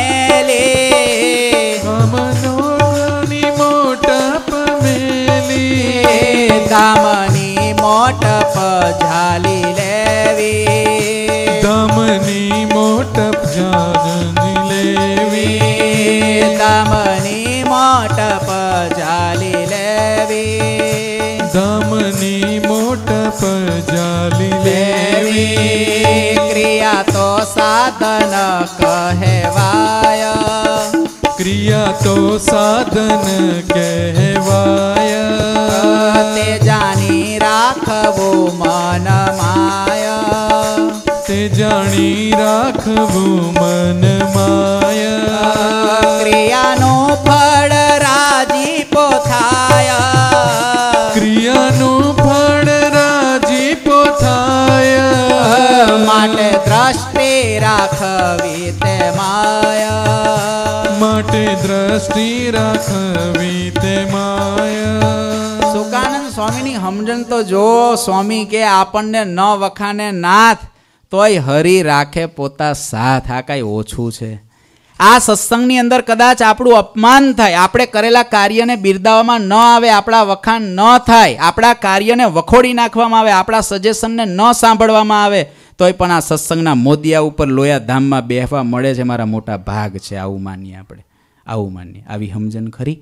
મેલી. અમનોની મોટપ મેલી. ગામની મોટપ ઝાલી લેવી. દમની મોટપ જાની લેવી. દમની મોટપ ઝાલી લેવી. દમની મોટપ જાલી લેવી. ક્રિયા તો સાધન કહેવાય. ક્રિયા તો સાધન કહેવાય. તે જાણી રાખવું મન માય. તે જાણી રાખવું મન માય. ક્રિયાનું ફળ રાજીપો થાય. ક્રિયાનું ફળ રાજીપો થાય. માટે દ્રષ્ટિ રાખવી તે માય. માટે દ્રષ્ટિ રાખવી તે માય. સુકાનંદ સ્વામીની સમજણ તો જો. સ્વામી કે આપણને ન વખાને નાથ તોય હરી રાખે પોતા સાથ. આ કાંઈ ઓછું છે? આ સત્સંગની અંદર કદાચ આપણું અપમાન થાય, આપણે કરેલા કાર્યને બિરદાવવામાં ન આવે, આપણા વખાણ ન થાય, આપણા કાર્યને વખોડી નાખવામાં આવે, આપણા સજેશનને ન સાંભળવામાં આવે, તોય પણ આ સત્સંગના મોદિયા ઉપર લોયા ધામમાં બેહવા મળે છે મારા મોટા ભાગ છે. આવું માનીએ આપણે, આવું માનીએ. આવી સમજણ ખરી?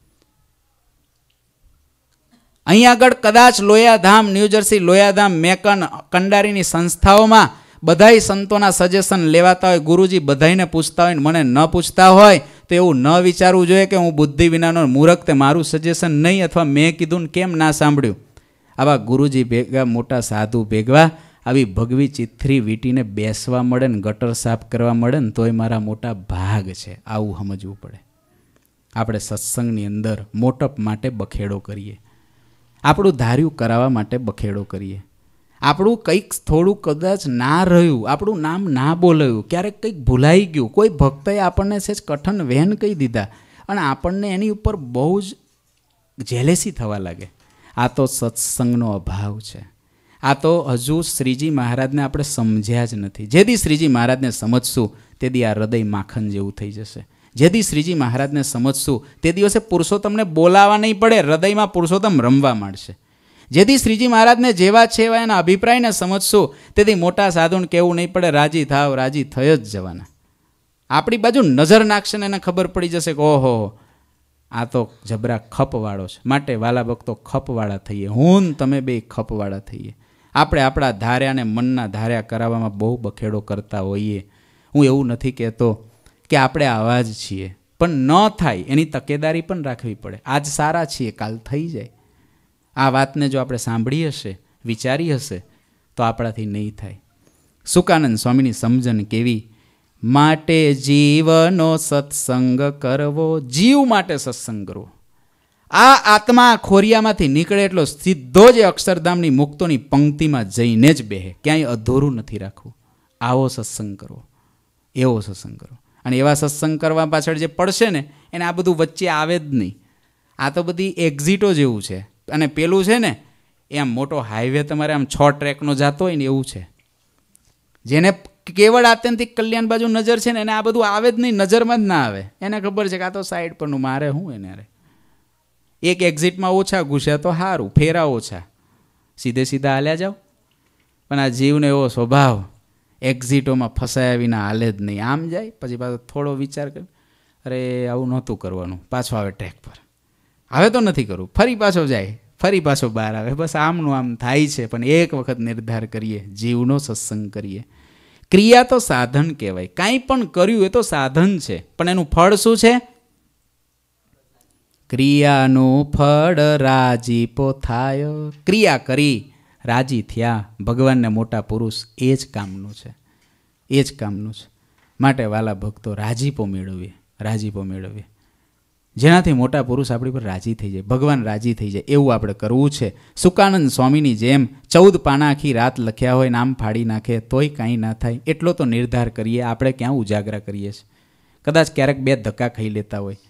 અહીં આગળ કદાચ લોયાધામ, ન્યૂજર્સી લોયાધામ, મેકન, કંડારીની સંસ્થાઓમાં બધાય સંતોના સજેશન લેવાતા હોય, ગુરુજી બધાઈને પૂછતા હોય, મને ન પૂછતા હોય તો એવું ન વિચારવું જોઈએ કે હું બુદ્ધિ વિનાનો મૂર્ખ, તે મારું સજેશન નહીં અથવા મેં કીધું ને કેમ ના સાંભળ્યું. આવા ગુરુજી ભેગા, મોટા સાધુ ભેગવા આવી ભગવી ચિત્રી વીટીને બેસવા મળે ને ગટર સાફ કરવા મળે ને તોય મારા મોટા ભાગ છે. આવું સમજવું પડે. આપણે સત્સંગની અંદર મોટપ માટે બખેડો કરીએ, આપણું ધાર્યું કરાવવા માટે બખેડો કરીએ, આપણું કંઈક થોડું કદાચ ના રહ્યું, આપણું નામ ના બોલાયું, ક્યારેક કંઈક ભૂલાઈ ગયું, કોઈ ભક્તએ આપણને સેજ કઠન વહેન કહી દીધા અને આપણને એની ઉપર બહુ જ જેલેસી થવા લાગે. આ તો સત્સંગનો અભાવ છે. આ તો હજુ શ્રીજી મહારાજને આપણે સમજ્યા જ નથી. જેથી શ્રીજી મહારાજને સમજશું તેથી આ હૃદય માખણ જેવું થઈ જશે. જેથી શ્રીજી મહારાજને સમજશું તે દિવસે પુરુષોત્તમને બોલાવા નહીં પડે, હૃદયમાં પુરુષોત્તમ રમવા માંડશે. જેથી શ્રીજી મહારાજને જેવા છે એવા એના અભિપ્રાયને સમજશું તેથી મોટા સાધુને કહેવું નહીં પડે, રાજી થાવ, રાજી થઈ જ જવાના. આપણી બાજુ નજર નાખશે ને એને ખબર પડી જશે કે ઓહો આ તો જબરા ખપવાળો છે. માટે વાલા ભક્તો ખપવાળા થઈએ, હું તમે બે ખપવાળા થઈએ. આપણે આપણા ધાર્યા અને મનના ધાર્યા કરાવવામાં બહુ બખેડો કરતા હોઈએ. હું એવું નથી કહેતો કે આપણે આવા જ છીએ, પણ ન થાય એની તકેદારી પણ રાખવી પડે. આજ સારા છીએ, કાલ થઈ જાય. આ વાતને જો આપણે સાંભળી હશે, વિચારી હશે તો આપણાથી નહીં થાય. સુકાનંદ સ્વામીની સમજણ કેવી? માટે જીવનો સત્સંગ કરવો, જીવ માટે સત્સંગ કરવો. આ આત્મા ખોરિયામાંથી નીકળે એટલો સીધો જ અક્ષરધામની મુક્તોની પંક્તિમાં જઈને જ બેહે, ક્યાંય અધૂરું નથી રાખવું. આવો સત્સંગ કરવો, એવો સત્સંગ કરવો. અને એવા સત્સંગ કરવા પાછળ જે પડશે ને એને આ બધું વચ્ચે આવે જ નહીં. આ તો બધી એક્ઝિટો જેવું છે. અને પેલું છે ને એ આમ મોટો હાઈવે તમારે આમ 6 ટ્રેકનો જતો હોય ને એવું છે. જેને કેવળ આત્યંતિક કલ્યાણ બાજુ નજર છે ને એને આ બધું આવે જ નહીં, નજરમાં જ ના આવે. એને ખબર છે કે આ તો સાઈડ પરનું મારે શું એને રે. એક એક્ઝિટમાં ઓછા ઘૂસ્યા તો સારું, ફેરા ઓછા, સીધે સીધા હાલ્યા જાઓ. પણ આ જીવનો એવો સ્વભાવ એક્ઝિટોમાં ફસાયા વિના હાલે જ નહીં. આમ જાય પછી પાછો થોડો વિચાર કરે, અરે આવું નહોતું કરવાનું, પાછો આવે ટ્રેક પર, હવે તો નથી કરવું, ફરી પાછો જાય, ફરી પાછો બહાર આવે. બસ આમનું આમ થાય છે. પણ એક વખત નિર્ધાર કરીએ, જીવનો સત્સંગ કરીએ. ક્રિયા તો સાધન કહેવાય. કાંઈ પણ કર્યું એ તો સાધન છે, પણ એનું ફળ શું છે? ક્રિયાનું ફળ રાજીપો થાય. ક્રિયા કરી રાજી થયા, ભગવાનને મોટા પુરુષ એ જ કામનું છે, એ જ કામનું છે. માટે વાલા ભક્તો રાજીપો મેળવીએ, રાજીપો મેળવીએ. જેનાથી મોટા પુરુષ આપણી પર રાજી થઈ જાય, ભગવાન રાજી થઈ જાય એવું આપણે કરવું છે. સુકાનંદ સ્વામીની જેમ 14 પાના આખી રાત લખ્યા હોય, નામ ફાડી નાખે તોય કાંઈ ના થાય, એટલો તો નિર્ધાર કરીએ. આપણે ક્યાં ઉજાગરા કરીએ છીએ? કદાચ ક્યારેક 2 ધક્કા ખાઈ લેતા હોય,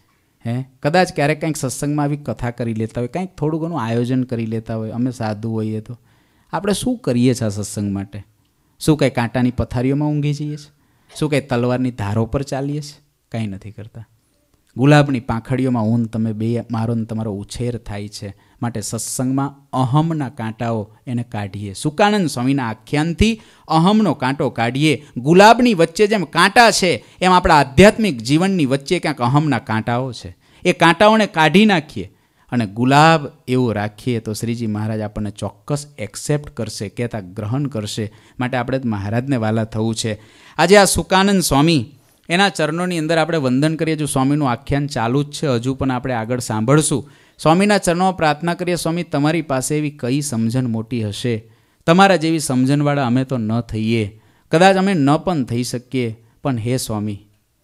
કદાચ ક્યારેક કંઈક સત્સંગમાં આવી કથા કરી લેતા હોય, કંઈક થોડું ઘણું આયોજન કરી લેતા હોય. અમે સાધુ હોઈએ તો આપણે શું કરીએ છીએ આ સત્સંગ માટે? શું કંઈ કાંટાની પથારીઓમાં ઊંઘી જઈએ છીએ? શું કંઈ તલવારની ધારો પર ચાલીએ છીએ? કંઈ નથી કરતા. ગુલાબની પાંખડીઓમાં ઊન તમે બે મારો ને તમારો ઉછેર થાય છે. માટે સત્સંગમાં અહમના કાંટાઓ એને કાઢીએ. સુકાનંદ સ્વામીના આખ્યાનથી અહમનો કાંટો કાઢીએ. ગુલાબની વચ્ચે જેમ કાંટા છે એમ આપણા આધ્યાત્મિક જીવનની વચ્ચે ક્યાંક અહમના કાંટાઓ છે. એ કાંટાઓને કાઢી નાખીએ અને ગુલાબ એવું રાખીએ તો શ્રીજી મહારાજ આપણને ચોક્કસ એક્સેપ્ટ કરશે, કહેતા ગ્રહણ કરશે. માટે આપણે મહારાજને વાલા થવું છે. આજે આ સુકાનંદ સ્વામી એના ચરણોની અંદર આપણે વંદન કરીએ. જો સ્વામીનું આખ્યાન ચાલુ જ છે, હજુ પણ આપણે આગળ સાંભળશું. સ્વામીના ચરણોમાં પ્રાર્થના કરીએ, સ્વામી તમારી પાસે એવી કઈ સમજણ મોટી હશે, તમારા જેવી સમજણવાળા અમે તો ન થઈએ, કદાચ અમે ન પણ થઈ શકીએ, પણ હે સ્વામી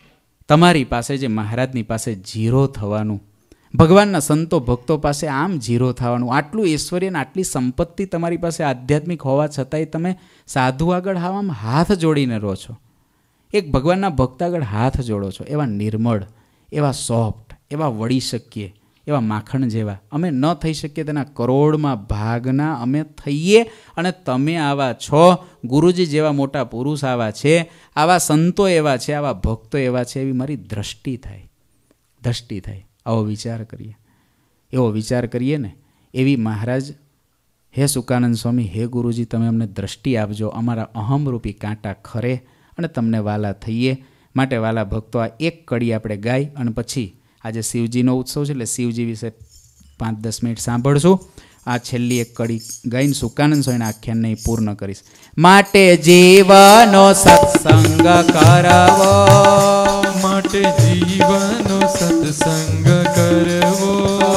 તમારી પાસે જે મહારાજની પાસે જીરો થવાનું, ભગવાનના સંતો ભક્તો પાસે આમ જીરો થવાનું, આટલું ઐશ્વર્ય અને આટલી સંપત્તિ તમારી પાસે આધ્યાત્મિક હોવા છતાંય તમે સાધુ આગળ આમ હાથ જોડીને રહો છો, એક ભગવાનના ભક્ત આગળ હાથ જોડો છો. એવા નિર્મળ, એવા સોફ્ટ, એવા વળી શકીએ, એવા માખણ જેવા અમે ન થઈ શકીએ તેના કરોડમાં ભાગના અમે થઈએ. અને તમે આવા છો, ગુરુજી જેવા મોટા પુરુષ આવા છે, આવા સંતો એવા છે, આવા ભક્તો એવા છે, એવી મારી દ્રષ્ટિ થાય, દ્રષ્ટિ થાય. આવો વિચાર કરીએ, એવો વિચાર કરીએ ને એવી મહારાજ હે સુકાનંદ સ્વામી, હે ગુરુજી તમે અમને દ્રષ્ટિ આપજો, અમારા અહમરૂપી કાંટા ખરે અને તમને વાલા થઈએ. માટે વાલા ભક્તો આ એક કડી આપણે ગાઈ અને પછી આજે શિવજીનો ઉત્સવ છે એટલે શિવજી વિશે 5-10 મિનિટ સાંભળશું. આ છેલ્લી એક કડી ગાઈને સુકાનંદ સ્વામીના આખ્યાનને પૂર્ણ કરીશ. માટે જીવનો સત્સંગ કરવો, માટે જીવનો સત્સંગ કરવો,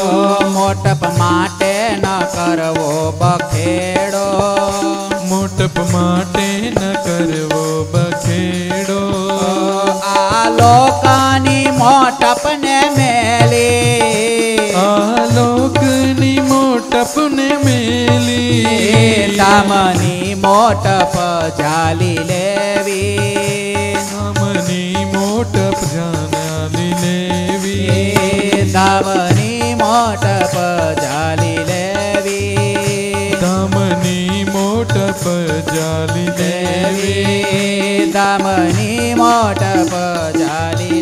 મોટપ માટે ન કરવો બખેડો, મોટપ માટે ન કરવો બખેડો, આ લોકની મોટપને મેલી, આ લોકની મોટપને મેલી, ધામની મોટપ જાલી લેવી, ધામની મોટપ જાલી લેવી, ધામની મોટપ જાલી લેવી, ધામની મોટપ જાલી લેવી, ધામની મોટપ જાલી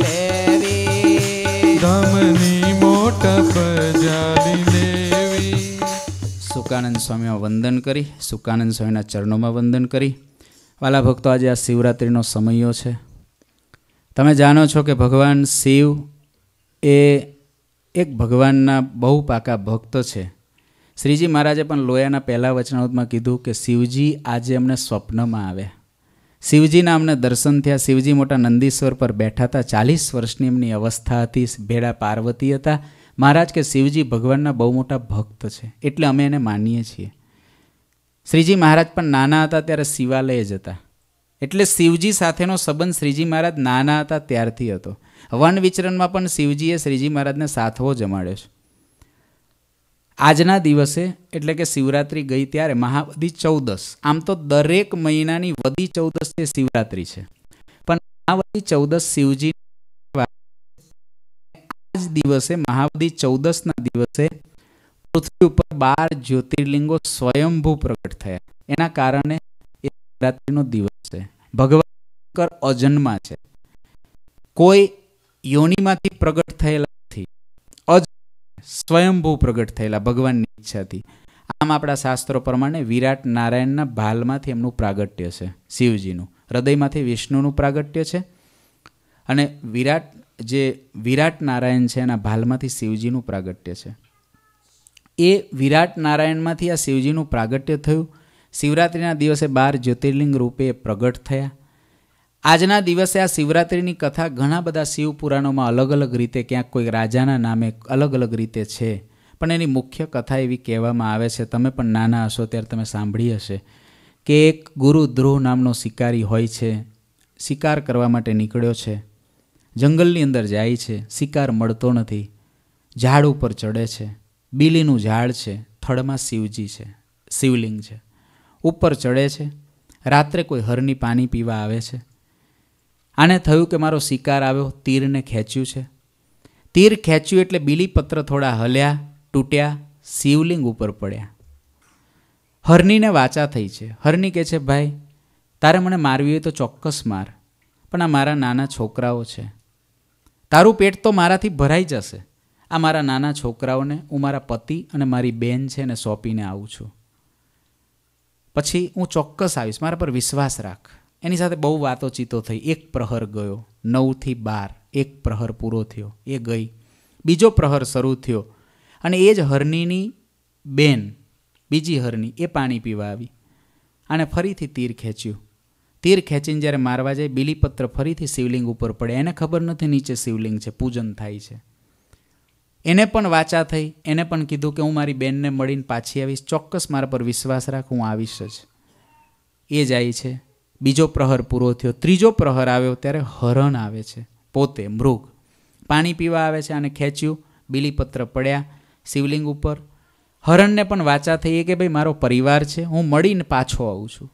લેવી, ધામની મોટપ જાલી લેવી. સુકાનંદ સ્વામીમાં વંદન કરી, સુકાનંદ સ્વામીના ચરણોમાં વંદન કરી. વાલા ભક્તો, આજે આ શિવરાત્રિનો સમયો છે. તમે જાણો છો કે ભગવાન શિવ એ એક ભગવાનના બહુ પાકા ભક્ત છે. શ્રીજી મહારાજે પણ લોયાના પહેલા વચનામૃતમાં કીધું કે શિવજી આજે અમને સ્વપ્નમાં આવ્યા, શિવજીના અમને દર્શન થયા. શિવજી મોટા નંદીશ્વર પર બેઠા હતા, 40 વર્ષની એમની અવસ્થા હતી, ભેડા પાર્વતી હતા. મહારાજ કે શિવજી ભગવાનના બહુ મોટા ભક્ત છે એટલે અમે એને માનીએ છીએ. શ્રીજી મહારાજ પણ નાના હતા ત્યારે શિવાલય જ હતા, એટલે શિવજી સાથેનો સંબંધ શ્રીજી મહારાજ નાના હતા ત્યારથી હતો. વન વિચરણમાં પણ શિવજીએ શ્રીજી મહારાજને સાથવો જમાડ્યો છે. આજના દિવસે એટલે કે શિવરાત્રિ ગઈ ત્યારે મહાવદી 14, આમ તો દરેક મહિનાની વદી 14 એ શિવરાત્રિ છે, પણ મહાવદી ચૌદસ શિવજી આ જ દિવસે મહાવદી ચૌદસના દિવસે પૃથ્વી ઉપર 12 જ્યોતિર્લિંગો સ્વયંભૂ પ્રગટ થયા. એના કારણે એ શિવરાત્રિનો દિવસ છે. ભગવાન શંકર અજન્મા છે, કોઈ યોનિમાંથી પ્રગટ થયેલા નથી, સ્વયંભૂ પ્રગટ થયેલા ભગવાનની ઈચ્છાથી. આમ આપણા શાસ્ત્રો પ્રમાણે વિરાટ નારાયણના ભાલમાંથી એમનું પ્રાગટ્ય છે, શિવજીનું. હૃદયમાંથી વિષ્ણુનું પ્રાગટ્ય છે અને વિરાટ નારાયણ છે એના ભાલમાંથી શિવજીનું પ્રાગટ્ય છે. એ વિરાટ નારાયણમાંથી આ શિવજીનું પ્રાગટ્ય થયું. શિવરાત્રિના દિવસે 12 જ્યોતિર્લિંગ રૂપે પ્રગટ થયા. આજના દિવસે આ શિવરાત્રિની કથા ઘણા બધા શિવ પુરાણોમાં અલગ અલગ રીતે, ક્યાંક કોઈ રાજાના નામે અલગ અલગ રીતે છે, પણ એની મુખ્ય કથા એવી કહેવામાં આવે છે, તમે પણ નાના હશો ત્યારે તમે સાંભળી હશે, કે એક ગુરુ ધ્રુવ નામનો શિકારી હોય છે. શિકાર કરવા માટે નીકળ્યો છે, જંગલની અંદર જાય છે, શિકાર મળતો નથી, ઝાડ ઉપર ચડે છે, બીલીનું ઝાડ છે, થડમાં શિવજી છે, શિવલિંગ છે, ઉપર ચડે છે. રાત્રે કોઈ હરની પાણી પીવા આવે છે. આને થયું કે મારો શિકાર આવ્યો, તીરને ખેંચ્યું છે. તીર ખેંચ્યું એટલે બીલીપત્ર થોડા હલ્યા, તૂટ્યા, શિવલિંગ ઉપર પડ્યા. હરણીને વાચા થઈ છે. હરણી કહે છે, ભાઈ તારે મને મારવી હોય તો ચોક્કસ માર, પણ આ મારા નાના છોકરાઓ છે, તારું પેટ તો મારાથી ભરાઈ જશે. આ મારા નાના છોકરાઓને હું મારા પતિ અને મારી બેન છે એને સોંપીને આવું છું, પછી હું ચોક્કસ આવીશ, મારા પર વિશ્વાસ રાખ. એની સાથે બહુ વાતોચીતો થઈ. 1 પ્રહર ગયો, 9 થી 12, 1 પ્રહર પૂરો થયો, એ ગઈ. બીજો પ્રહર શરૂ થયો અને એ જ હરણીની બેન, બીજી હરણી, એ પાણી પીવા આવી. આને ફરીથી તીર ખેંચ્યું. તીર ખેંચીને જ્યારે મારવા જાય, બીલીપત્ર ફરીથી શિવલિંગ ઉપર પડે. એને ખબર નથી નીચે શિવલિંગ છે, પૂજન થાય છે. એને પણ વાચા થઈ. એને પણ કીધું કે હું મારી બેનને મળીને પાછી આવીશ, ચોક્કસ મારા પર વિશ્વાસ રાખ, હું આવીશ જ. એ જાય છે. બીજો પ્રહર પૂરો થયો, ત્રીજો પ્રહર આવ્યો ત્યારે હરણ આવે છે, પોતે મૃગ, પાણી પીવા આવે છે. આને ખેંચ્યું, બીલીપત્ર પડ્યા શિવલિંગ ઉપર. હરણને પણ વાચા થઈ કે ભાઈ મારો પરિવાર છે, હું મળીને પાછો આવું છું.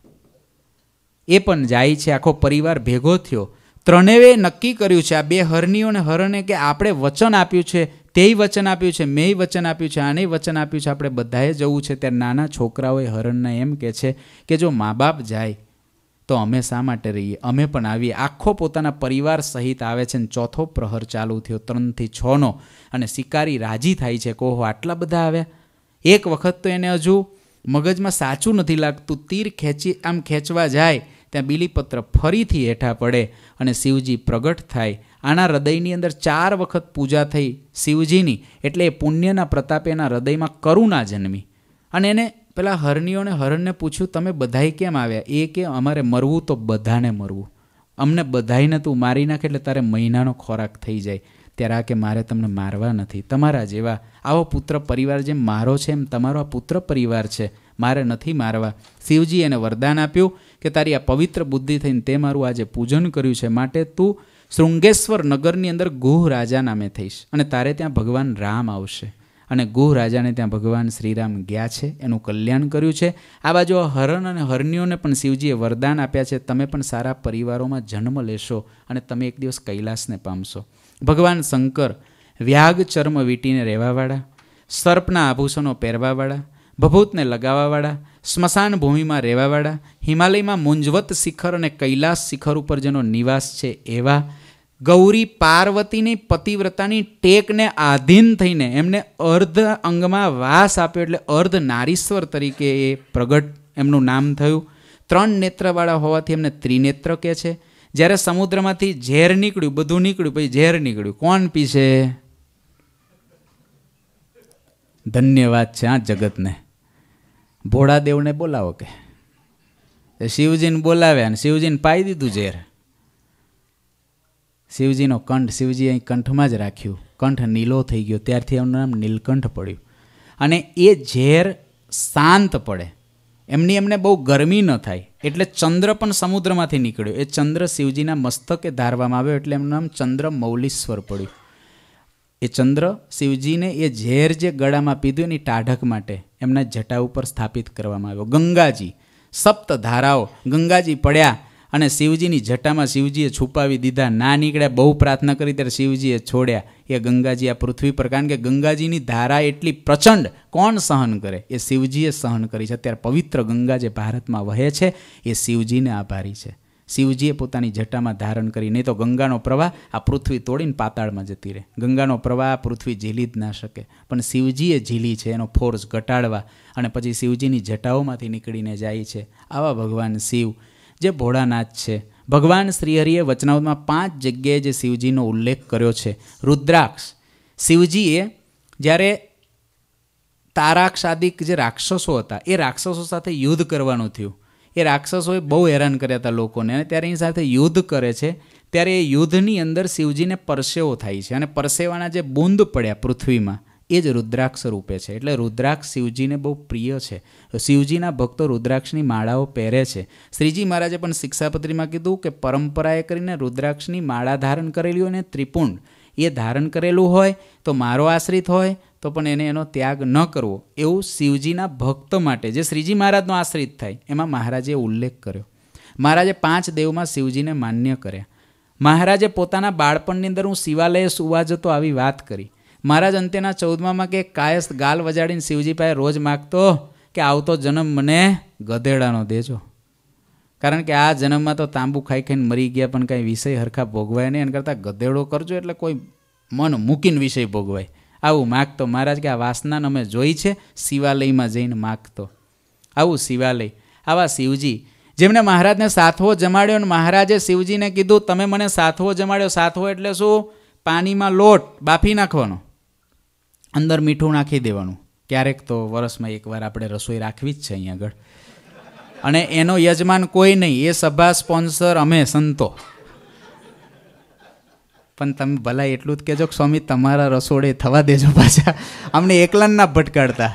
એ પણ જાય છે, આખો પરિવાર ભેગો થયો. ત્રણેય નક્કી કર્યું છે, આ 2 હરણીઓને હરણે, કે આપણે વચન આપ્યું છે, તેય વચન આપ્યું છે, મેંય વચન આપ્યું છે, આને વચન આપ્યું છે, આપણે બધાએ જવું છે. ત્યારે નાના છોકરાઓએ હરણને એમ કહે છે કે જો મા બાપ જાય તો અમે શા માટે રહીએ, અમે પણ આવીએ. આખો પોતાના પરિવાર સહિત આવે છે. ચોથો પ્રહર ચાલુ થયો, 3 થી 6નો, અને શિકારી રાજી થાય છે કે ઓહો આટલા બધા આવ્યા. એક વખત તો એને હજુ મગજમાં સાચું નથી લાગતું. તીર આમ ખેંચવા જાય ત્યાં બીલીપત્ર ફરીથી હેઠા પડે અને શિવજી પ્રગટ થાય. આના હૃદયની અંદર 4 વખત પૂજા થઈ શિવજીની, એટલે એ પુણ્યના પ્રતાપે એના હૃદયમાં કરુણા જન્મી. અને એને પેલા હરણને પૂછ્યું, તમે બધાય કેમ આવ્યા? એ કે અમારે મરવું તો બધાને મરવું, અમને બધાયને તું મારી નાખે એટલે તારે મહિનાનો ખોરાક થઈ જાય. ત્યારે આ કે મારે તમને મારવા નથી, તમારા જેવા આવો પુત્ર પરિવાર જેમ મારો છે એમ તમારો આ પુત્ર પરિવાર છે, મારે નથી મારવા. શિવજી એને વરદાન આપ્યું કે તારી આ પવિત્ર બુદ્ધિ થઈને તે મારું આજે પૂજન કર્યું છે, માટે તું શૃંગેશ્વર નગરની અંદર ગુહ રાજા નામે થઈશ અને તારે ત્યાં ભગવાન રામ આવશે. અને ગુહ રાજાને ત્યાં ભગવાન શ્રીરામ ગયા છે, એનું કલ્યાણ કર્યું છે. આ બાજુ હરણ અને હરણીઓને પણ શિવજીએ વરદાન આપ્યા છે, તમે પણ સારા પરિવારોમાં જન્મ લેશો અને તમે એક દિવસ કૈલાસને પામશો. ભગવાન શંકર વ્યાગ ચર્મ વીંટીને રહેવાવાળા, સર્પના આભૂષણો પહેરવાવાળા, ભભૂતને લગાવવાવાળા, સ્મશાન ભૂમિમાં રહેવાવાળા, હિમાલયમાં મુંજવત શિખર અને કૈલાસ શિખર ઉપર જેનો નિવાસ છે એવા, ગૌરી પાર્વતીની પતિવ્રતાની ટેકને આધીન થઈને એમને અર્ધ અંગમાં વાસ આપ્યો, એટલે અર્ધ નારીશ્વર તરીકે એ પ્રગટ એમનું નામ થયું. 3 નેત્રવાળા હોવાથી એમને ત્રિનેત્ર કહે છે. જ્યારે સમુદ્રમાંથી ઝેર નીકળ્યું, બધું નીકળ્યું, પછી ઝેર નીકળ્યું, કોણ પીશે? ધન્યવાદ છે આ જગતને. ભોળાદેવને બોલાવો કે શિવજીને બોલાવ્યા અને શિવજીને પાઈ દીધું ઝેર. શિવજીનો કંઠ, શિવજી અહીં કંઠમાં જ રાખ્યું, કંઠ નીલો થઈ ગયો, ત્યારથી એમનું નામ નીલકંઠ પડ્યું. અને એ ઝેર શાંત પડે, એમને બહુ ગરમી ન થાય, એટલે ચંદ્ર પણ સમુદ્રમાંથી નીકળ્યો. એ ચંદ્ર શિવજીના મસ્તકે ધારવામાં આવ્યો, એટલે એમનું નામ ચંદ્ર મૌલીશ્વર પડ્યું. એ ચંદ્ર શિવજીને એ ઝેર જે ગળામાં પીધું એની ટાઢક માટે એમના જટા ઉપર સ્થાપિત કરવામાં આવ્યો. ગંગાજી, 7 ધારાઓ, ગંગાજી પડ્યા અને શિવજીની જટામાં શિવજીએ છુપાવી દીધા. ના નીકળ્યા, બહુ પ્રાર્થના કરી ત્યારે શિવજીએ છોડ્યા. એ ગંગાજી આ પૃથ્વી પર, કારણ કે ગંગાજીની ધારા એટલી પ્રચંડ, કોણ સહન કરે? એ શિવજીએ સહન કરી છે. અત્યારે પવિત્ર ગંગા જે ભારતમાં વહે છે એ શિવજીને આભારી છે. શિવજીએ પોતાની જટામાં ધારણ કરી. નહીં તો ગંગાનો પ્રવાહ આ પૃથ્વી તોડીને પાતાળમાં જતી રહે. ગંગાનો પ્રવાહ આ પૃથ્વી ઝીલી જ ના શકે, પણ શિવજીએ ઝીલી છે એનો ફોર્સ ઘટાડવા, અને પછી શિવજીની જટાઓમાંથી નીકળીને જાય છે. આવા ભગવાન શિવ જે ભોળાનાથ છે. ભગવાન શ્રીહરિએ વચનામૃતમાં 5 જગ્યાએ જે શિવજીનો ઉલ્લેખ કર્યો છે. રુદ્રાક્ષ, શિવજીએ જ્યારે તારાક્ષાદિક જે રાક્ષસો હતા એ રાક્ષસો સાથે યુદ્ધ કરવાનું થયું. એ રાક્ષસોએ બહુ હેરાન કર્યા હતા લોકોને, અને ત્યારે એની સાથે યુદ્ધ કરે છે. ત્યારે એ યુદ્ધની અંદર શિવજીને પરસેવો થાય છે, અને પરસેવાના જે બૂંદ પડ્યા પૃથ્વીમાં એ જ રુદ્રાક્ષ રૂપે છે. એટલે રુદ્રાક્ષ શિવજીને બહુ પ્રિય છે. શિવજીના ભક્તો રુદ્રાક્ષની માળાઓ પહેરે છે. શ્રીજી મહારાજે પણ શિક્ષાપત્રીમાં કીધું કે પરંપરાએ કરીને રુદ્રાક્ષની માળા ધારણ કરેલી હોય ને ત્રિપુંડ એ ધારણ કરેલું હોય તો મારો આશ્રિત હોય તો પણ એને એનો ત્યાગ ન કરવો, એવું શિવજીના ભક્ત માટે જે શ્રીજી મહારાજનો આશ્રિત થાય એમાં મહારાજે ઉલ્લેખ કર્યો. મહારાજે 5 દેવમાં શિવજીને માન્ય કર્યા. મહારાજે પોતાના બાળપણની અંદર હું શિવાલયે સુવા જતો આવી વાત કરી. મહારાજ અંત્યના 14માં કે કાયસ્થ ગાલ વજાડીને શિવજી પાસે રોજ માગતો કે આવતો જન્મ મને ગધેડાનો દેજો, કારણ કે આ જન્મમાં તો તાંબુ ખાઈ ખાઈને મરી ગયા પણ કાંઈ વિષય હરખા ભોગવાય નહીં, એને કરતાં ગધેડો કરજો એટલે કોઈ મન મૂકીને વિષય ભોગવાય. આવું માગતો મહારાજ કે આ વાસનાને અમે જોઈ છે, શિવાલયમાં જઈને માગતો. આવું શિવાલય, આવા શિવજી જેમને મહારાજને સાથવો જમાડ્યો, અને મહારાજે શિવજીને કીધું તમે મને સાથવો જમાડ્યો. સાથવો એટલે શું? પાણીમાં લોટ બાફી નાખવાનો, અંદર મીઠું નાખી દેવાનું. ક્યારેક તો વર્ષમાં એકવાર આપણે રસોઈ રાખવી જ છે અહીંયા આગળ, અને એનો યજમાન કોઈ નહીં, એ સભા સ્પોન્સર અમે સંતો. પણ તમે ભલા એટલું જ કહેજો કે સ્વામી તમારા રસોડે થવા દેજો, પાછા અમને એકલાને ના ભટકાડતા.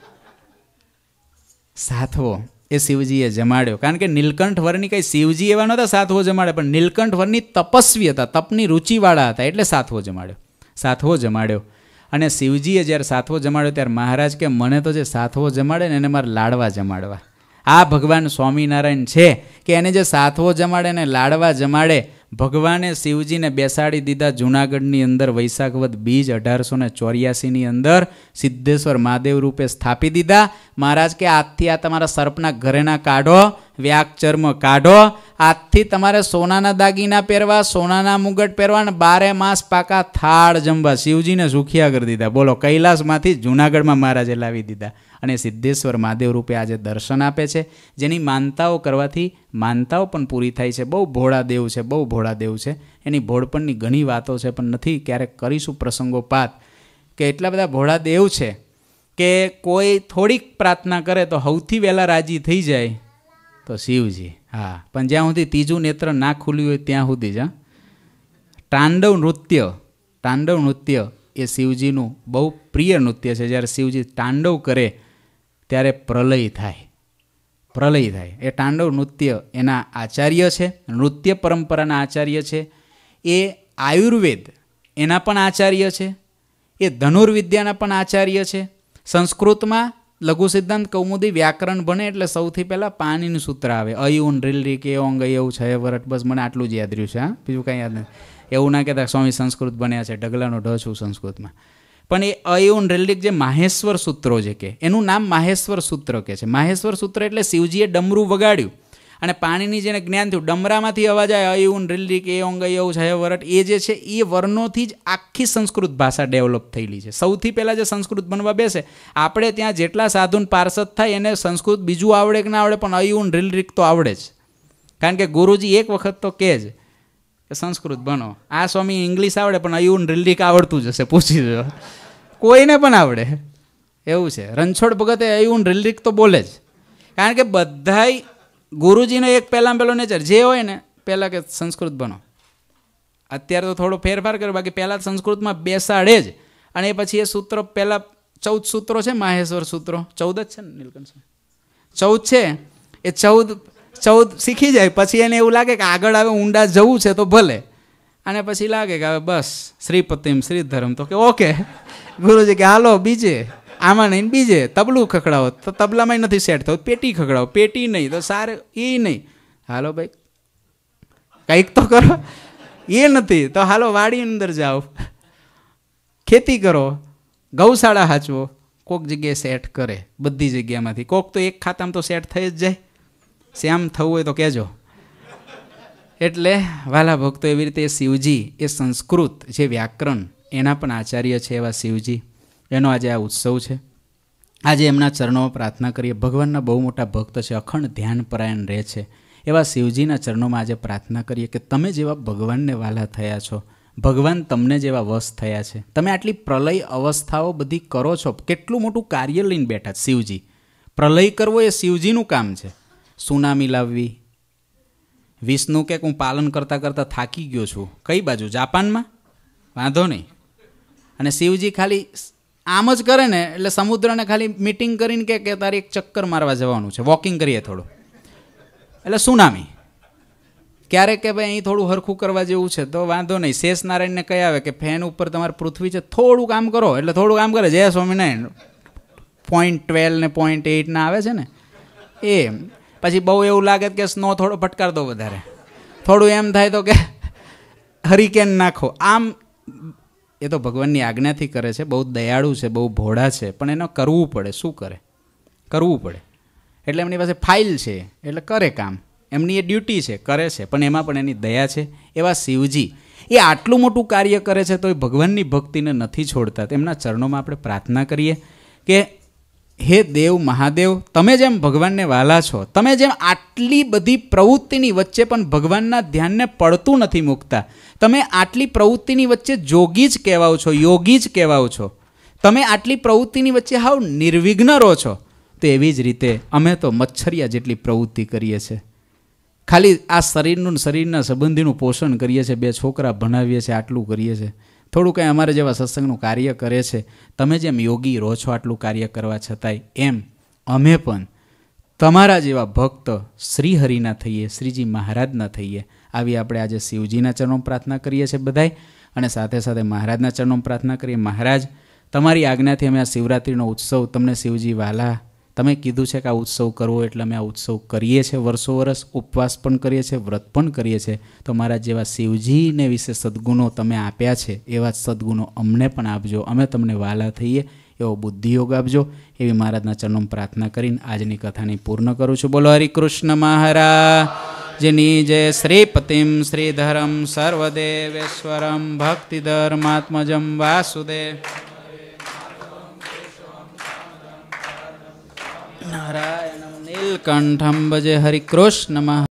સાથવો એ શિવજીએ જમાડ્યો, કારણ કે નીલકંઠ વરની કંઈ શિવજી એવા નહોતા સાથવો જમાડે, પણ નીલકંઠ વરની તપસ્વી હતા, તપની રુચિવાળા હતા, એટલે સાથવો જમાડ્યો. સાથવો જમાડ્યો. અને શિવજીએ જ્યારે સાથવો જમાડ્યો ત્યારે મહારાજ કે મને તો જે સાથવો જમાડે ને એને મારે લાડવા જમાડવા. આ ભગવાન સ્વામિનારાયણ છે કે એને જે સાથવો જમાડે ને લાડવા જમાડે. ભગવાને શિવજીને બેસાડી દીધા જૂનાગઢની અંદર વૈશાખવદ બીજ 1884ની અંદર સિદ્ધેશ્વર મહાદેવ રૂપે સ્થાપી દીધા. મહારાજ કે આજથી આ તમારા સર્પના ઘરેણા કાઢો, વ્યાક ચર્મ કાઢો, આજથી તમારે સોનાના દાગીના પહેરવા, સોનાના મુગટ પહેરવા, અને 12 માસ પાકા થાળ જમવા. શિવજીને સુખિયા કરી દીધા. બોલો, કૈલાસમાંથી જૂનાગઢમાં મહારાજે લાવી દીધા. અને સિદ્ધેશ્વર મહાદેવ રૂપે આજે દર્શન આપે છે. જેની માનતાઓ કરવાથી માનતાઓ પણ પૂરી થાય છે. બહુ ભોળા દેવ છે, બહુ ભોળા દેવ છે. એની ભોળપણની ઘણી વાતો છે, પણ નથી, ક્યારેક કરીશું પ્રસંગોપાત, કે એટલા બધા ભોળા દેવ છે કે કોઈ થોડીક પ્રાર્થના કરે તો સૌથી વહેલા રાજી થઈ જાય તો શિવજી. હા, પણ જ્યાં સુધી ત્રીજું નેત્ર ના ખુલ્યું હોય ત્યાં સુધી જ. તાંડવ નૃત્ય એ શિવજીનું બહુ પ્રિય નૃત્ય છે. જ્યારે શિવજી તાંડવ કરે ત્યારે પ્રલય થાય. એ તાંડવ નૃત્ય એના આચાર્ય છે, નૃત્ય પરંપરાના આચાર્ય છે. એ આયુર્વેદ એના પણ આચાર્ય છે, એ ધનુર્વિદ્યાના પણ આચાર્ય છે. સંસ્કૃતમાં લઘુ સિદ્ધાંત કૌમુદી વ્યાકરણ ભણે એટલે સૌથી પહેલાં પાણીનું સૂત્ર આવે, અયુન રીલરી કે ઓંગ એવું છે વરટ. બસ મને આટલું જ યાદ રહ્યું છે. હા, બીજું કાંઈ યાદ નથી. એવું ના કહેતા સ્વામી સંસ્કૃત બન્યા છે, ઢગલાનો ઢ છું સંસ્કૃતમાં. પણ એ અયુન રેલિક જે માહેશ્વર સૂત્રો છે કે એનું નામ માહેશ્વર સૂત્ર કે છે. માહેશ્વર સૂત્ર એટલે શિવજીએ ડમરું વગાડ્યું અને પાણીની જેને જ્ઞાન થયું, ડમરામાંથી અવાજ આવે અયુન રેલિક એ ઓંગ એવું છે વરટ. એ જે છે એ વર્ણોથી જ આખી સંસ્કૃત ભાષા ડેવલપ થયેલી છે. સૌથી પહેલાં જે સંસ્કૃત બનવા બેસે, આપણે ત્યાં જેટલા સાધુન પાર્ષદ થાય એને સંસ્કૃત બીજું આવડે કે ના આવડે, પણ અયુન રેલિક તો આવડે જ. કારણ કે ગુરુજી એક વખત તો કહે જ કે સંસ્કૃત બનો. આ સ્વામી ઇંગ્લિશ આવડે પણ અયુન રીલિક આવડતું જ હશે, પૂછી જો, કોઈને પણ આવડે એવું છે. રણછોડ ભગતે અયુન રીલિક તો બોલે જ, કારણ કે બધાય ગુરુજીનો એક પહેલાં પહેલો નેચર જે હોય ને, પહેલાં કે સંસ્કૃત બનો. અત્યારે તો થોડો ફેરફાર કર્યો, બાકી પહેલાં સંસ્કૃતમાં બેસાડે જ. અને એ પછી એ સૂત્રો પહેલાં 14 સૂત્રો છે, માહેશ્વર સૂત્રો 14 જ છે ને નીલકંઠ? 14 છે. એ 14 શીખી જાય પછી એને એવું લાગે કે આગળ હવે ઊંડા જવું છે તો ભલે, અને પછી લાગે કે હવે બસ શ્રીપતિમ શ્રીધરમ, તો કે ઓકે ગુરુજી કે હાલો બીજે, આમાં નહીં બીજે તબલું ખખડાવો તો તબલામાં નથી સેટ થવું, પેટી ખખડાવો, પેટી નહીં તો સારે એ નહીં, હાલો ભાઈ કંઈક તો કરો. એ નથી તો હાલો વાડી અંદર જાઓ, ખેતી કરો, ગૌશાળા હાચવો. કોક જગ્યાએ સેટ કરે, બધી જગ્યામાંથી કોક તો એક ખાતામાં તો સેટ થઈ જ જાય. શ્યામ થવું હોય તો કહેજો. એટલે વાલા ભક્તો, એવી રીતે શિવજી એ સંસ્કૃત જે વ્યાકરણ એના પણ આચાર્ય છે એવા શિવજી, એનો આજે આ ઉત્સવ છે. આજે એમના ચરણોમાં પ્રાર્થના કરીએ. ભગવાનના બહુ મોટા ભક્ત છે, અખંડ ધ્યાન પરાયણ રહે છે એવા શિવજીના ચરણોમાં આજે પ્રાર્થના કરીએ કે તમે જેવા ભગવાનને વાલા થયા છો, ભગવાન તમને જેવા વશ થયા છે, તમે આટલી પ્રલય અવસ્થાઓ બધી કરો છો. કેટલું મોટું કાર્ય લઈને બેઠા શિવજી. પ્રલય કરવો એ શિવજીનું કામ છે. સુનામી લાવવી. વિષ્ણુ કે હું પાલન કરતાં કરતાં થાકી ગયો છું. કઈ બાજુ? જાપાનમાં? વાંધો નહીં. અને શિવજી ખાલી આમ જ કરે ને એટલે સમુદ્રને ખાલી મીટિંગ કરીને કે તારે એક ચક્કર મારવા જવાનું છે, વોકિંગ કરીએ થોડું, એટલે સુનામી. ક્યારેક કે ભાઈ અહીં થોડું હરખું કરવા જેવું છે તો વાંધો નહીં. શેષ નારાયણને કહી આવે કે ફેન ઉપર તમારે પૃથ્વી છે, થોડું કામ કરો, એટલે થોડું કામ કરે. જય સ્વામિનારાયણ 0.12 ને 0.8 ના આવે છે ને એ. પછી બહુ એવું લાગે કે સ્નો થોડો ફટકાર દો વધારે, થોડું એમ થાય તો કે હરિકેન નાખો. આમ એ તો ભગવાનની આજ્ઞાથી કરે છે. બહુ દયાળુ છે, બહુ ભોળા છે, પણ એને કરવું પડે. શું કરે? કરવું પડે. એટલે એમની પાસે ફાઇલ છે એટલે કરે કામ. એમની એ ડ્યુટી છે, કરે છે, પણ એમાં પણ એની દયા છે. એવા શિવજી એ આટલું મોટું કાર્ય કરે છે તો એ ભગવાનની ભક્તિને નથી છોડતા. તેમના ચરણોમાં આપણે પ્રાર્થના કરીએ કે હે દેવ મહાદેવ, તમે જેમ ભગવાનને વાલા છો, તમે જેમ આટલી બધી પ્રવૃત્તિની વચ્ચે પણ ભગવાનના ધ્યાનને પડતું નથી મૂકતા, તમે આટલી પ્રવૃત્તિની વચ્ચે જોગી જ કહેવાઓ છો, યોગી જ કહેવાઓ છો, તમે આટલી પ્રવૃત્તિની વચ્ચે હાવ નિર્વિઘ્ન રહો છો, તો એવી જ રીતે અમે તો મચ્છરિયા જેટલી પ્રવૃત્તિ કરીએ છીએ. ખાલી આ શરીરના સંબંધીનું પોષણ કરીએ છીએ, 2 છોકરા ભણાવીએ છીએ, આટલું કરીએ છીએ. થોડું કંઈ અમારે જેવા સત્સંગનું કાર્ય કરે છે. તમે જેમ યોગી રહો છો આટલું કાર્ય કરવા છતાંય, એમ અમે પણ તમારા જેવા ભક્ત શ્રીહરિના થઈએ, શ્રીજી મહારાજના થઈએ. આવી આપણે આજે શિવજીના ચરણોમાં પ્રાર્થના કરીએ છીએ બધાય, અને સાથે સાથે મહારાજના ચરણોમાં પ્રાર્થના કરીએ. મહારાજ, તમારી આજ્ઞાથી અમે આ શિવરાત્રિનો ઉત્સવ, તમને શિવજી વાલા, તમે કીધું છે કે આ ઉત્સવ કરવો એટલે અમે આ ઉત્સવ કરીએ છીએ. વર્ષો વર્ષ ઉપવાસ પણ કરીએ છીએ, વ્રત પણ કરીએ છીએ. તો મારા જેવા શિવજીને વિશે સદ્ગુણો તમે આપ્યા છે, એવા સદ્ગુણો અમને પણ આપજો. અમે તમને વાલા થઈએ એવો બુદ્ધિયોગ આપજો. એવી મહારાજના ચરણોમાં પ્રાર્થના કરીને આજની કથાની પૂર્ણ કરું છું. બોલો હરિકૃષ્ણ મહારાજની જય. શ્રીપતિમ શ્રીધરમ સર્વદેવેશ્વરમ ભક્તિધર્માત્મજમ વાસુદેવ નારાયણમ નીલકંઠમ ભજે. હરિકૃષ્ણ મહારાજ.